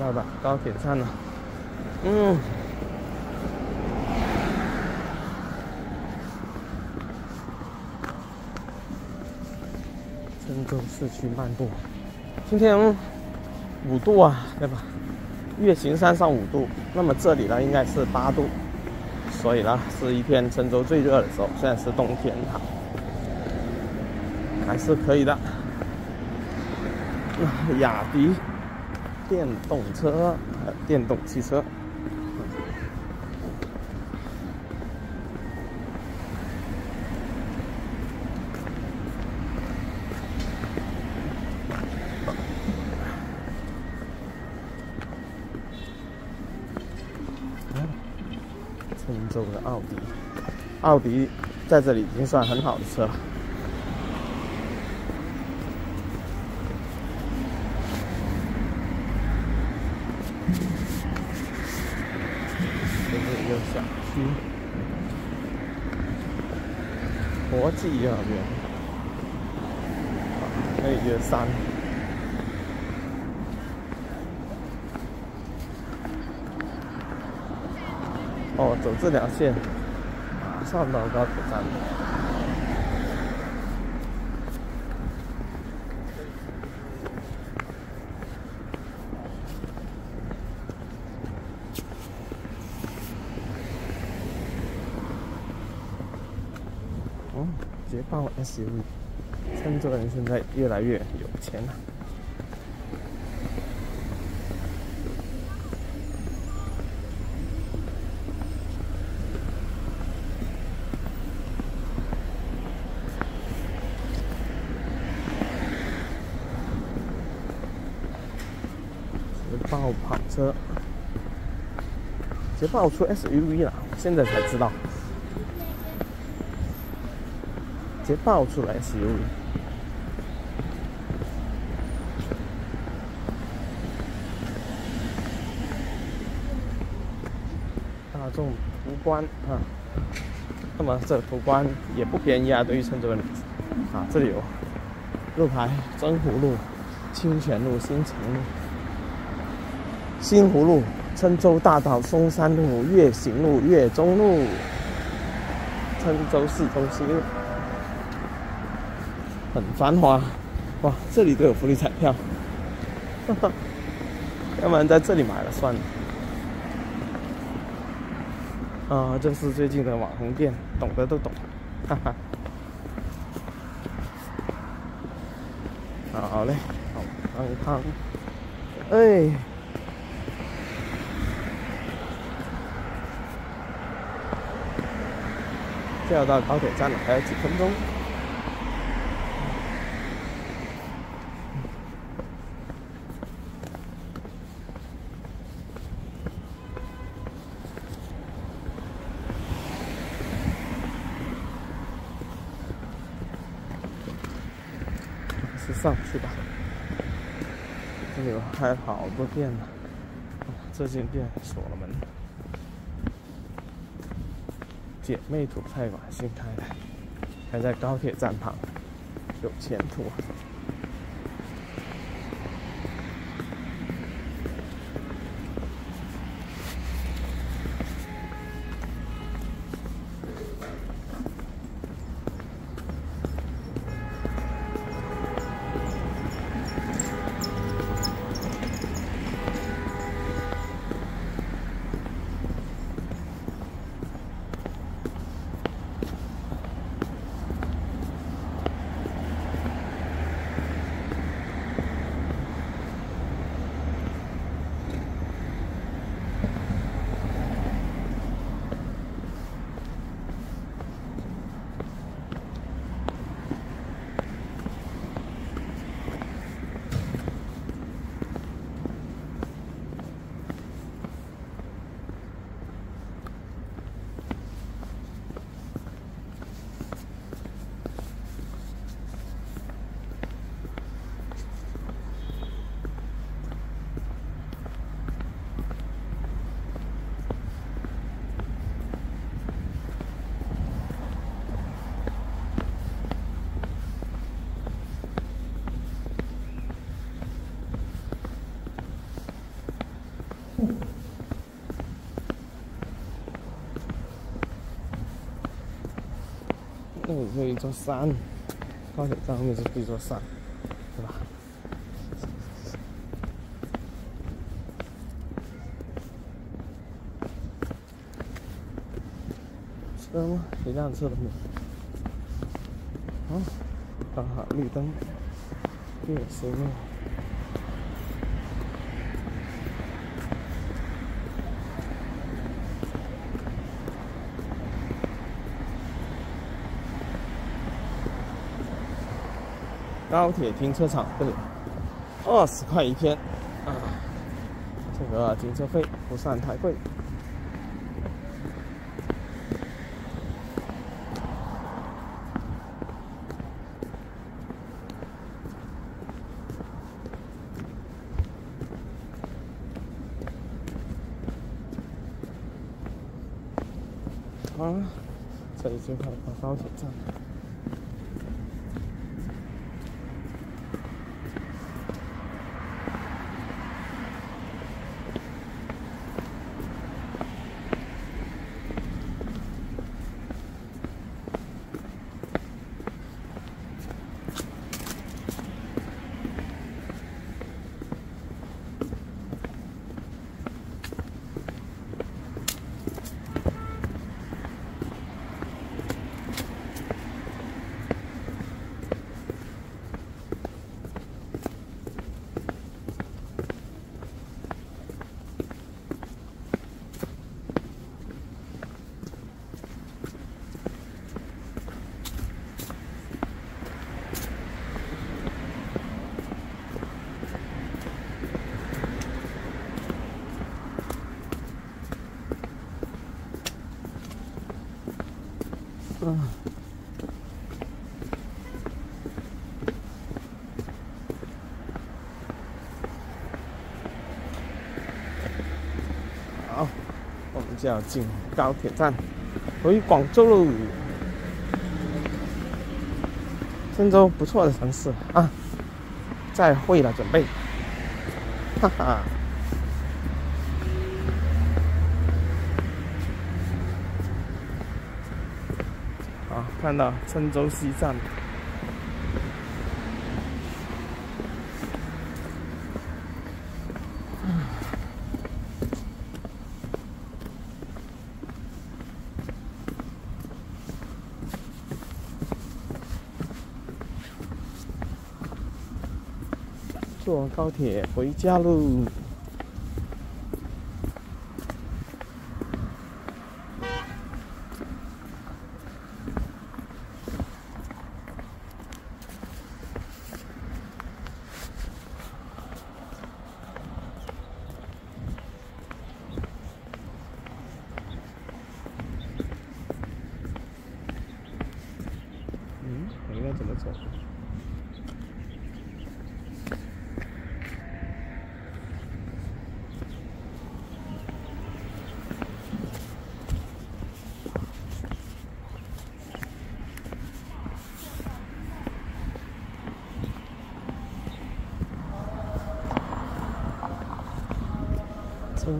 S1: 到了高铁站了。郴州市区漫步，今天5度啊，对吧？月形山上5度，那么这里呢应该是8度，所以呢是一天郴州最热的时候。现在是冬天哈，还是可以的。雅迪电动车，电动汽车。郴州的奥迪，奥迪在这里已经算很好的车了。这是一个小区，国际幼儿园，还有一个山。哦，走这条线，马上到高铁站了。捷豹 SUV， 郴州人现在越来越有钱了。捷豹跑车，捷豹出 SUV 了，现在才知道。捷豹出了 SUV， 大众途观啊，那么这途观也不便宜啊，对于郴州人啊，这里有路牌：真湖路、清泉路、新城路、新湖路、郴州大道、松山路、月行路、月中路、郴州市中心路。很繁华，哇！这里都有福利彩票，要不然在这里买了算了。这是最近的网红店，懂的都懂，哈哈。好嘞，好汤汤，哎，就要到高铁站了，还有几分钟。上去吧，这里还有好多店呢。这间店锁了门。姐妹土菜馆新开的，还在高铁站旁，有前途啊！ 那里是一座山，高铁站后面就是一座山，对吧？车吗？一辆车都没有。哦，刚好绿灯，越行路。高铁停车场费20块一天啊，这个停车费不算太贵。啊，这里就快到高铁站了。好，我们就要进高铁站，回广州喽。郴州不错的城市啊，再会了，准备，哈哈。好，看到郴州西站。坐高铁回家喽。我应该怎么走？真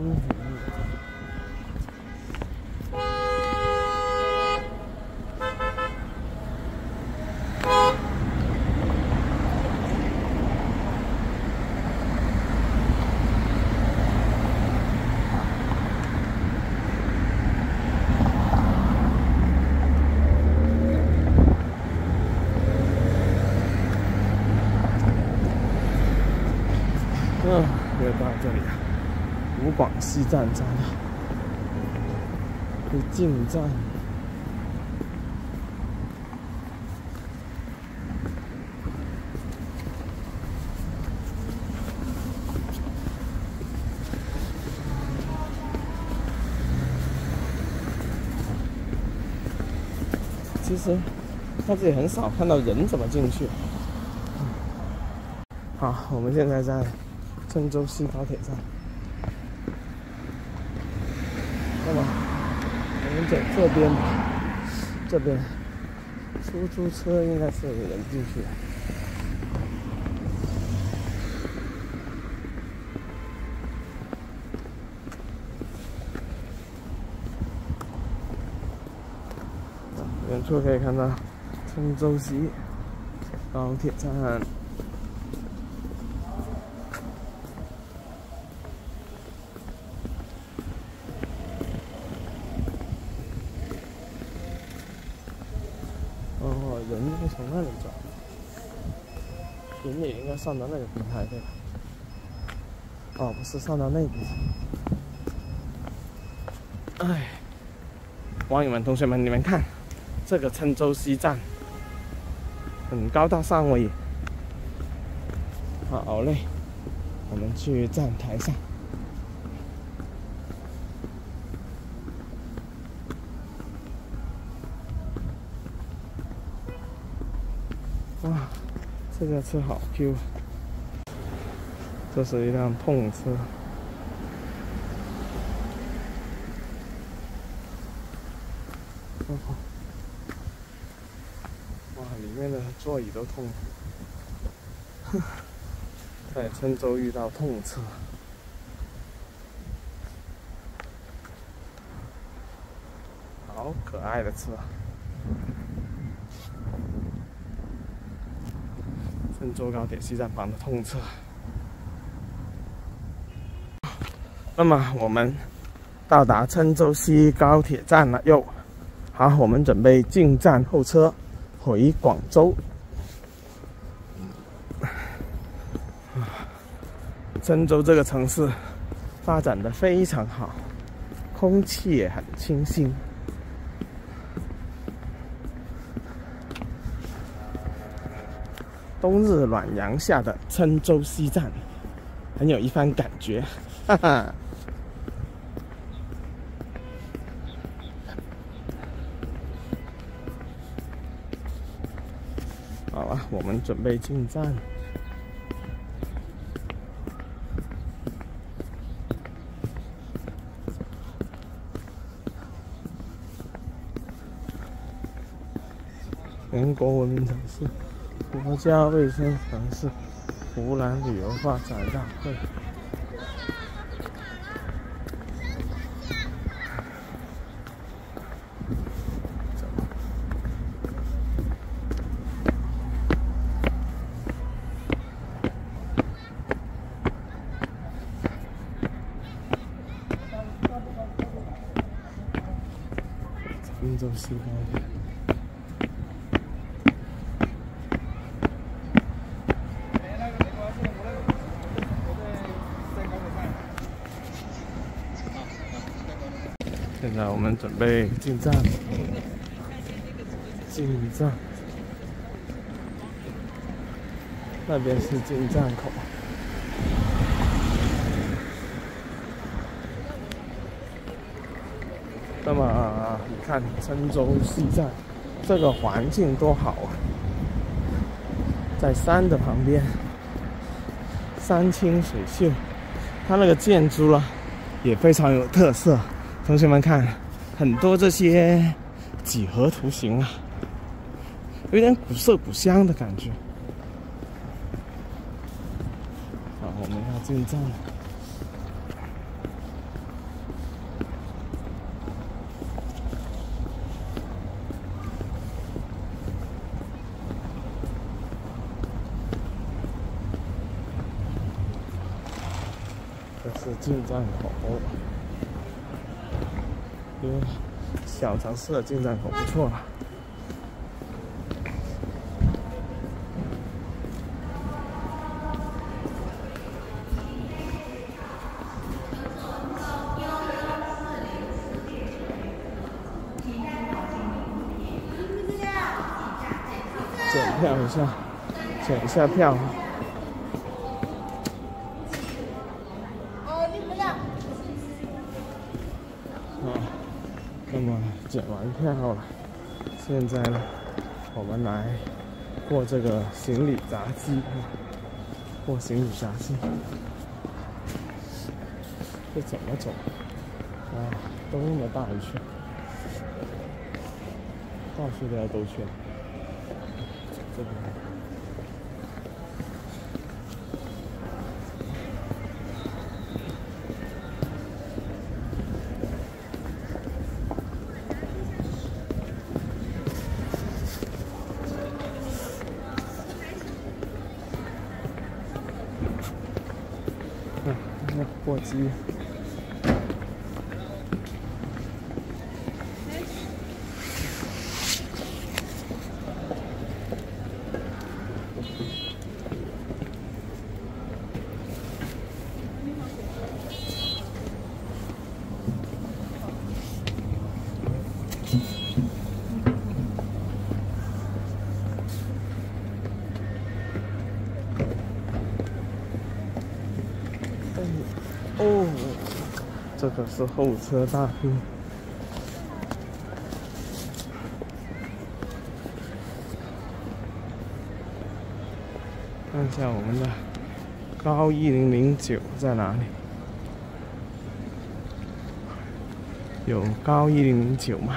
S1: 又到这里了，武广西站站了，会进站。其实他这里很少看到人怎么进去。好，我们现在在郴州西高铁站。那么我们走这边吧，这边出租车应该是有人进去的。远处可以看到郴州西高铁站。哦，人应该从那里走，行李应该上到那个平台对吧？哦，不是，上到那边。哎，网友们、同学们，你们看，这个郴州西站很高大上哦。好嘞，我们去站台上。哇，这架车好 Q。这是一辆痛车。哇，里面的座椅都痛了。在郴州遇到痛车，好可爱的车。郴州高铁西站房的痛车。那么我们到达郴州西高铁站了又。好，我们准备进站候车回广州。郴州这个城市发展的非常好，空气也很清新。冬日暖阳下的郴州西站，很有一番感觉，哈哈。好了，我们准备进站。全国文明城市、国家卫生城市、湖南旅游发展大会。郴州西高铁。现在我们准备进站，那边是进站口。那么你看郴州西站，这个环境多好啊，在山的旁边，山清水秀，它那个建筑啊也非常有特色。同学们看，很多这些几何图形啊，有点古色古香的感觉。好，我们要进站了。这是进站口。因为小城市的进站口不错了。检票一下，检一下票。那么检完票了，现在呢，我们来过这个行李闸机，过行李闸机，这怎么走？啊，兜那么大一圈，到处都要兜圈。这边。 机。哦，这个是候车大厅。看一下我们的高1009在哪里？有高1009吗？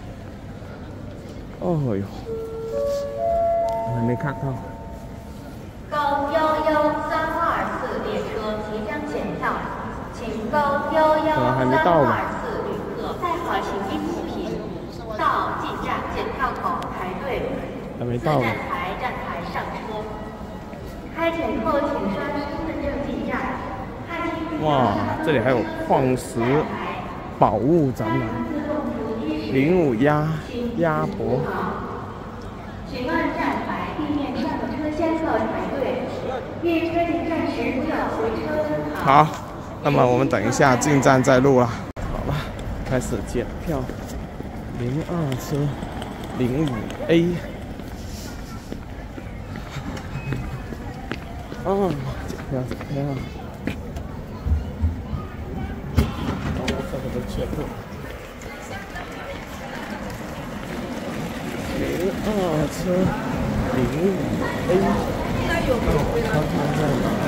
S1: 哦哟，我还没看到。
S2: 高11324列车即将检票，请高11324旅客带好行李物品，到进站检票口排队，4站台站台上车。开检后请刷身份证进站。
S1: 哇，这里还有矿石宝物展览，05鸭脖。
S2: 请按站台地面上的车厢侧排队，列车进站时不要回车。
S1: 好，那么我们等一下进站再录了。好了，开始检票。02车05A。哦，检票。这个都全部。02车05A。看看在哪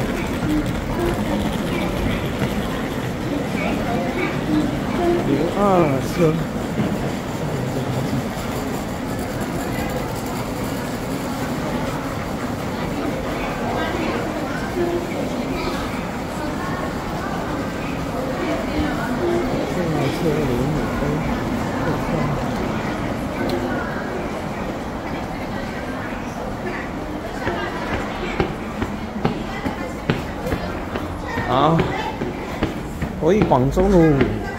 S1: 里？02车。好，回广州喽。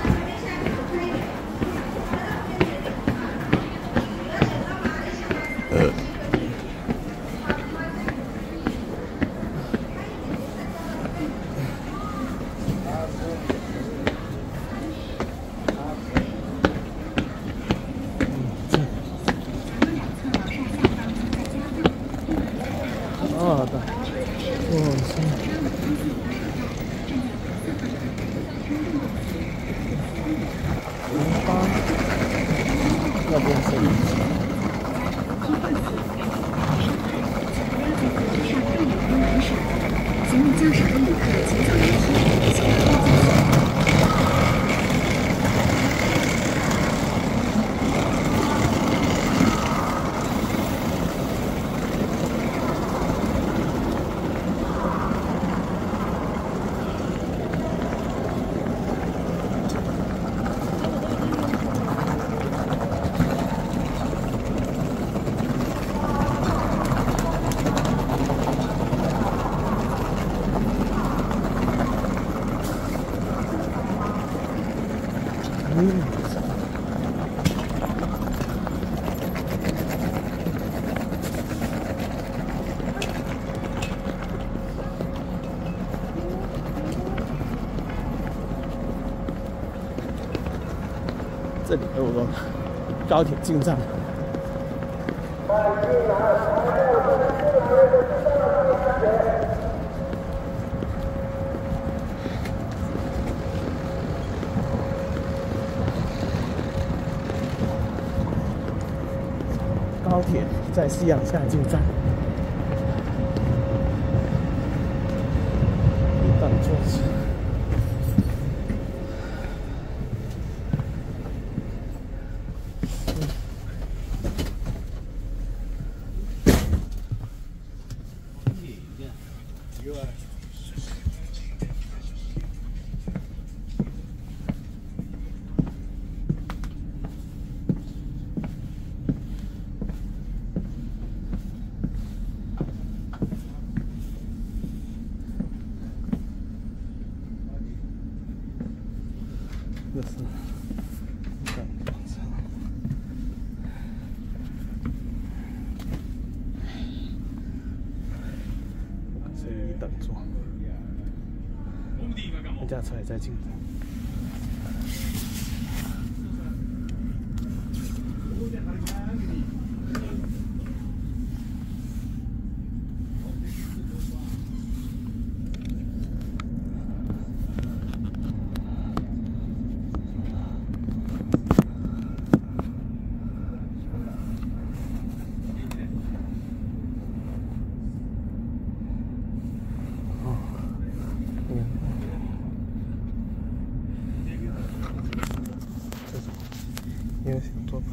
S1: 那边是。
S7: 行李较少的旅客请走楼梯，请到大轿。
S1: 这里有个高铁进站。高铁在夕阳下进站，一旦坐起。 驾车也在进站。因为想坐板。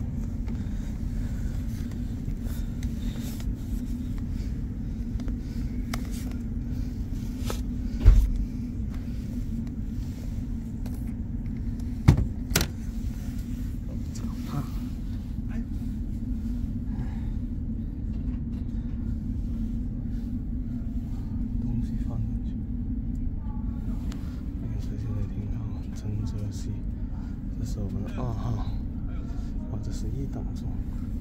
S1: 东西放进去。那个车现在停靠承泽西，这是我们的2号。 哇，这是1档座，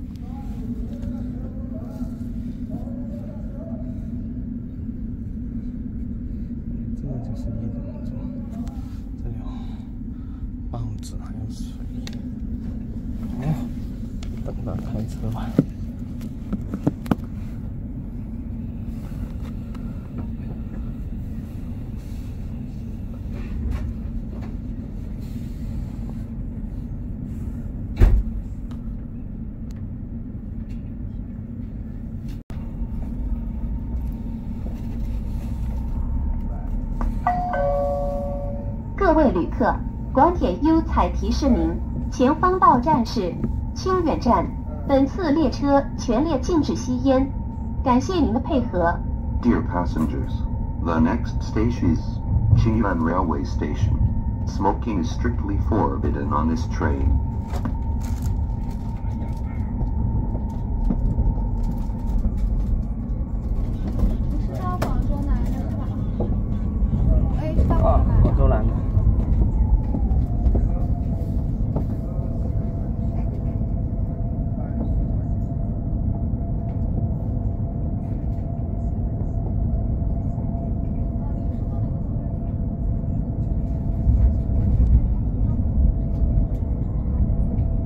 S1: 这个就是1档座，这里有报纸，还有水。等他开车吧。
S10: 各位旅客，广铁优采提示您，前方到站是清远站，本次列车全列禁止吸烟，感谢您的配合。
S11: Dear passengers, the next station is Qingyuan Railway Station. Smoking is strictly forbidden on this train.
S4: 是到广州南的是吧？哎，是到
S1: 广州南的。
S4: 哦，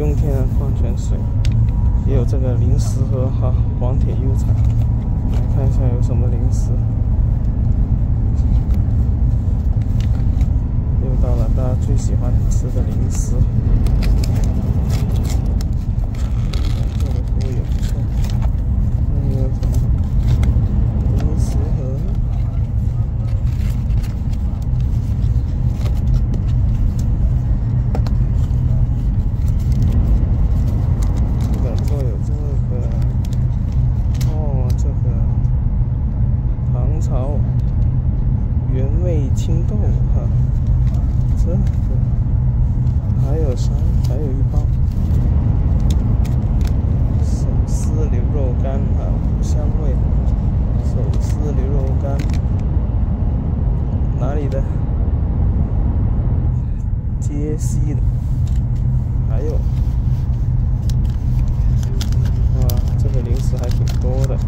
S1: 冬天的矿泉水，也有这个零食盒哈，广铁优彩。来看一下有什么零食。又到了大家最喜欢吃的零食。这个服务也不错。还有什么零食盒？本座有这个，哦，这个唐朝原味青豆哈。这个还有啥？还有一包手撕牛肉干啊，五香味手撕牛肉干，哪里的？街西的。还有啊，这个零食还挺多的。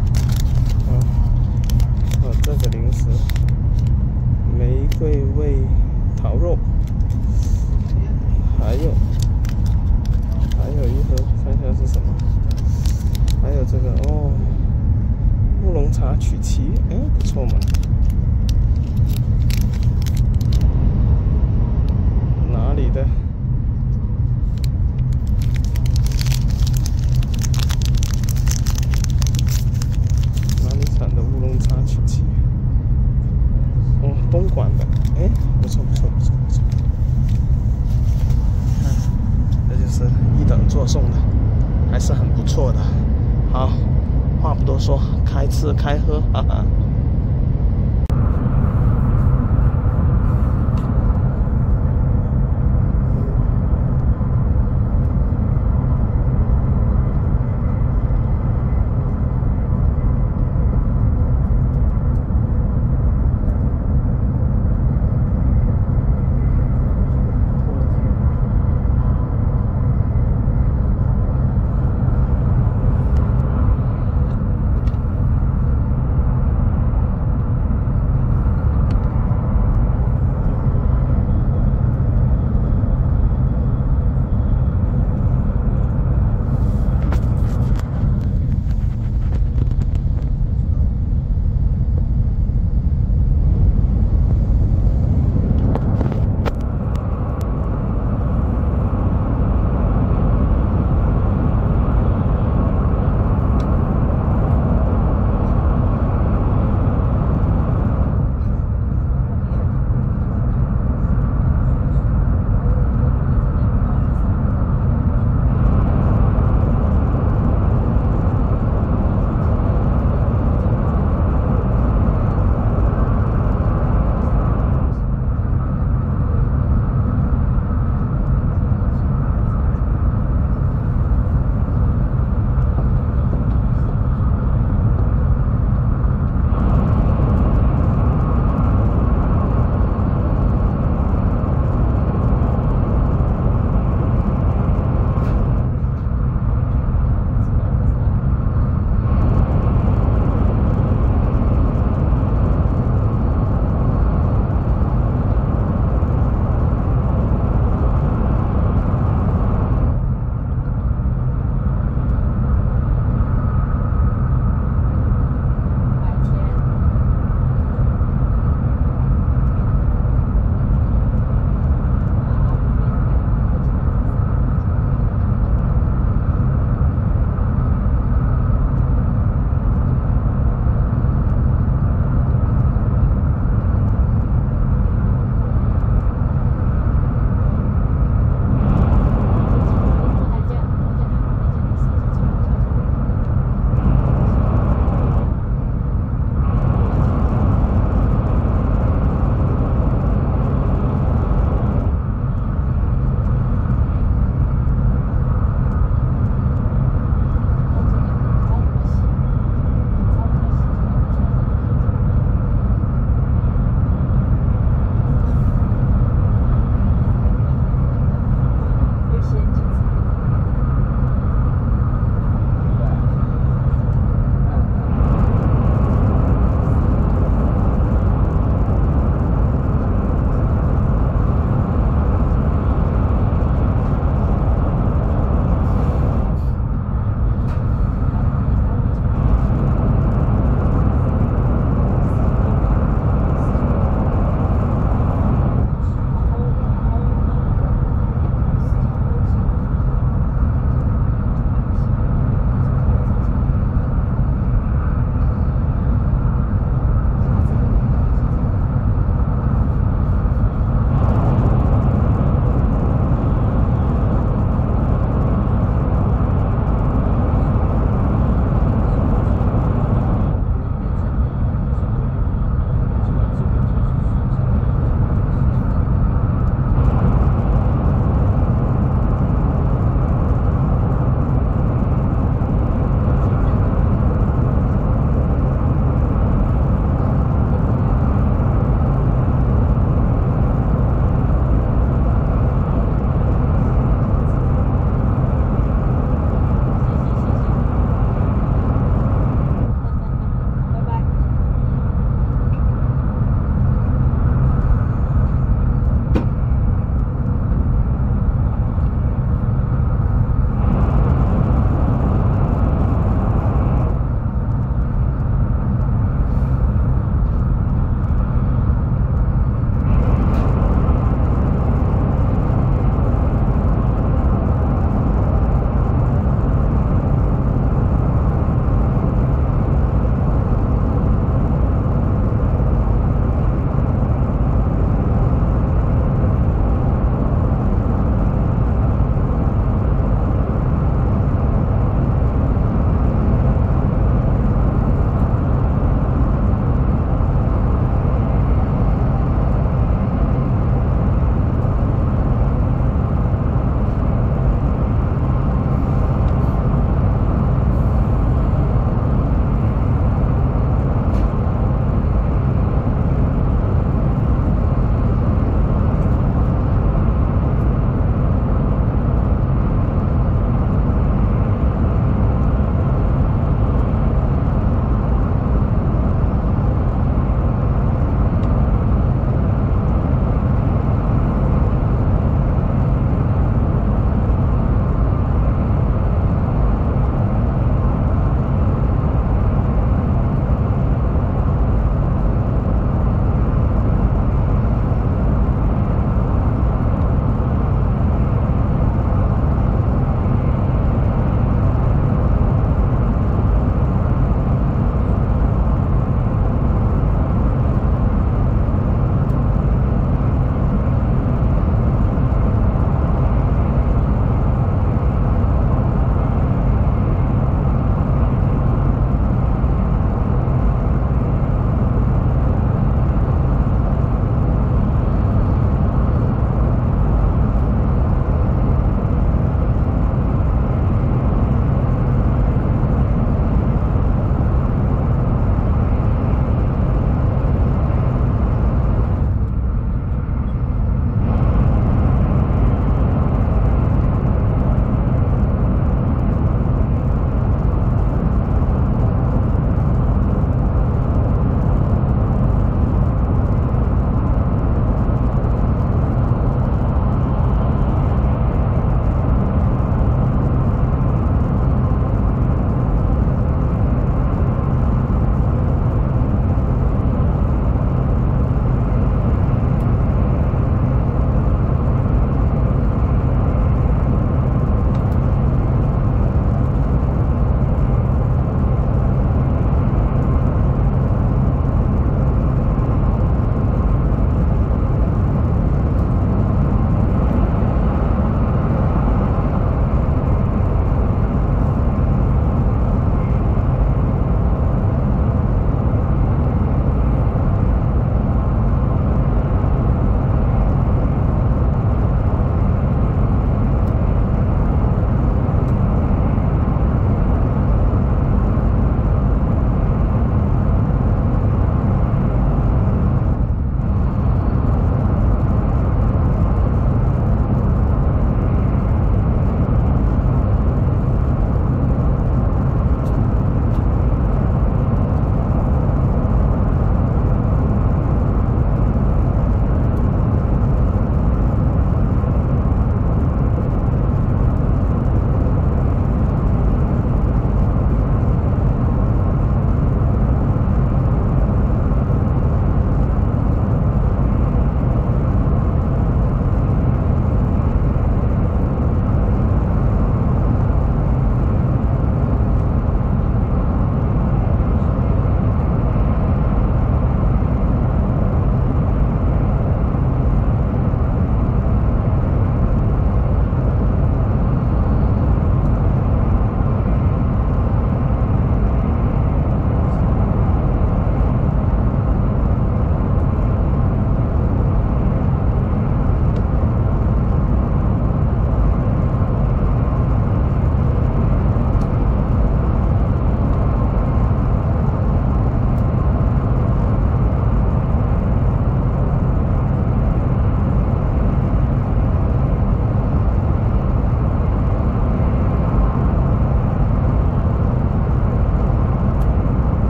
S1: 这个零食玫瑰味桃肉。还有一盒，看一下是什么？还有这个哦，乌龙茶曲奇，哎，不错嘛。哪里的？哪里产的乌龙茶曲奇？哦，东莞的，哎，不错。这就是一等座送的，还是很不错的。好，话不多说，开吃开喝，哈哈。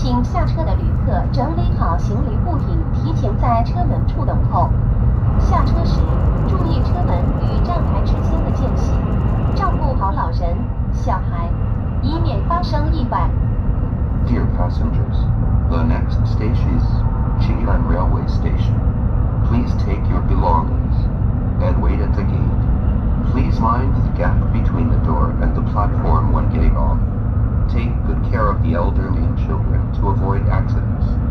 S10: 请下车的旅客整理好行李物品，提前在车门处等候。下车时注意车门与站台之间的间隙，照顾好老人、小孩，以免发生意外。
S11: Dear passengers, the next station is Hunan Railway Station. Please take your belongings and wait at the gate. Please mind the gap between the door and the platform when getting off. Take good care of the elderly and children to avoid accidents.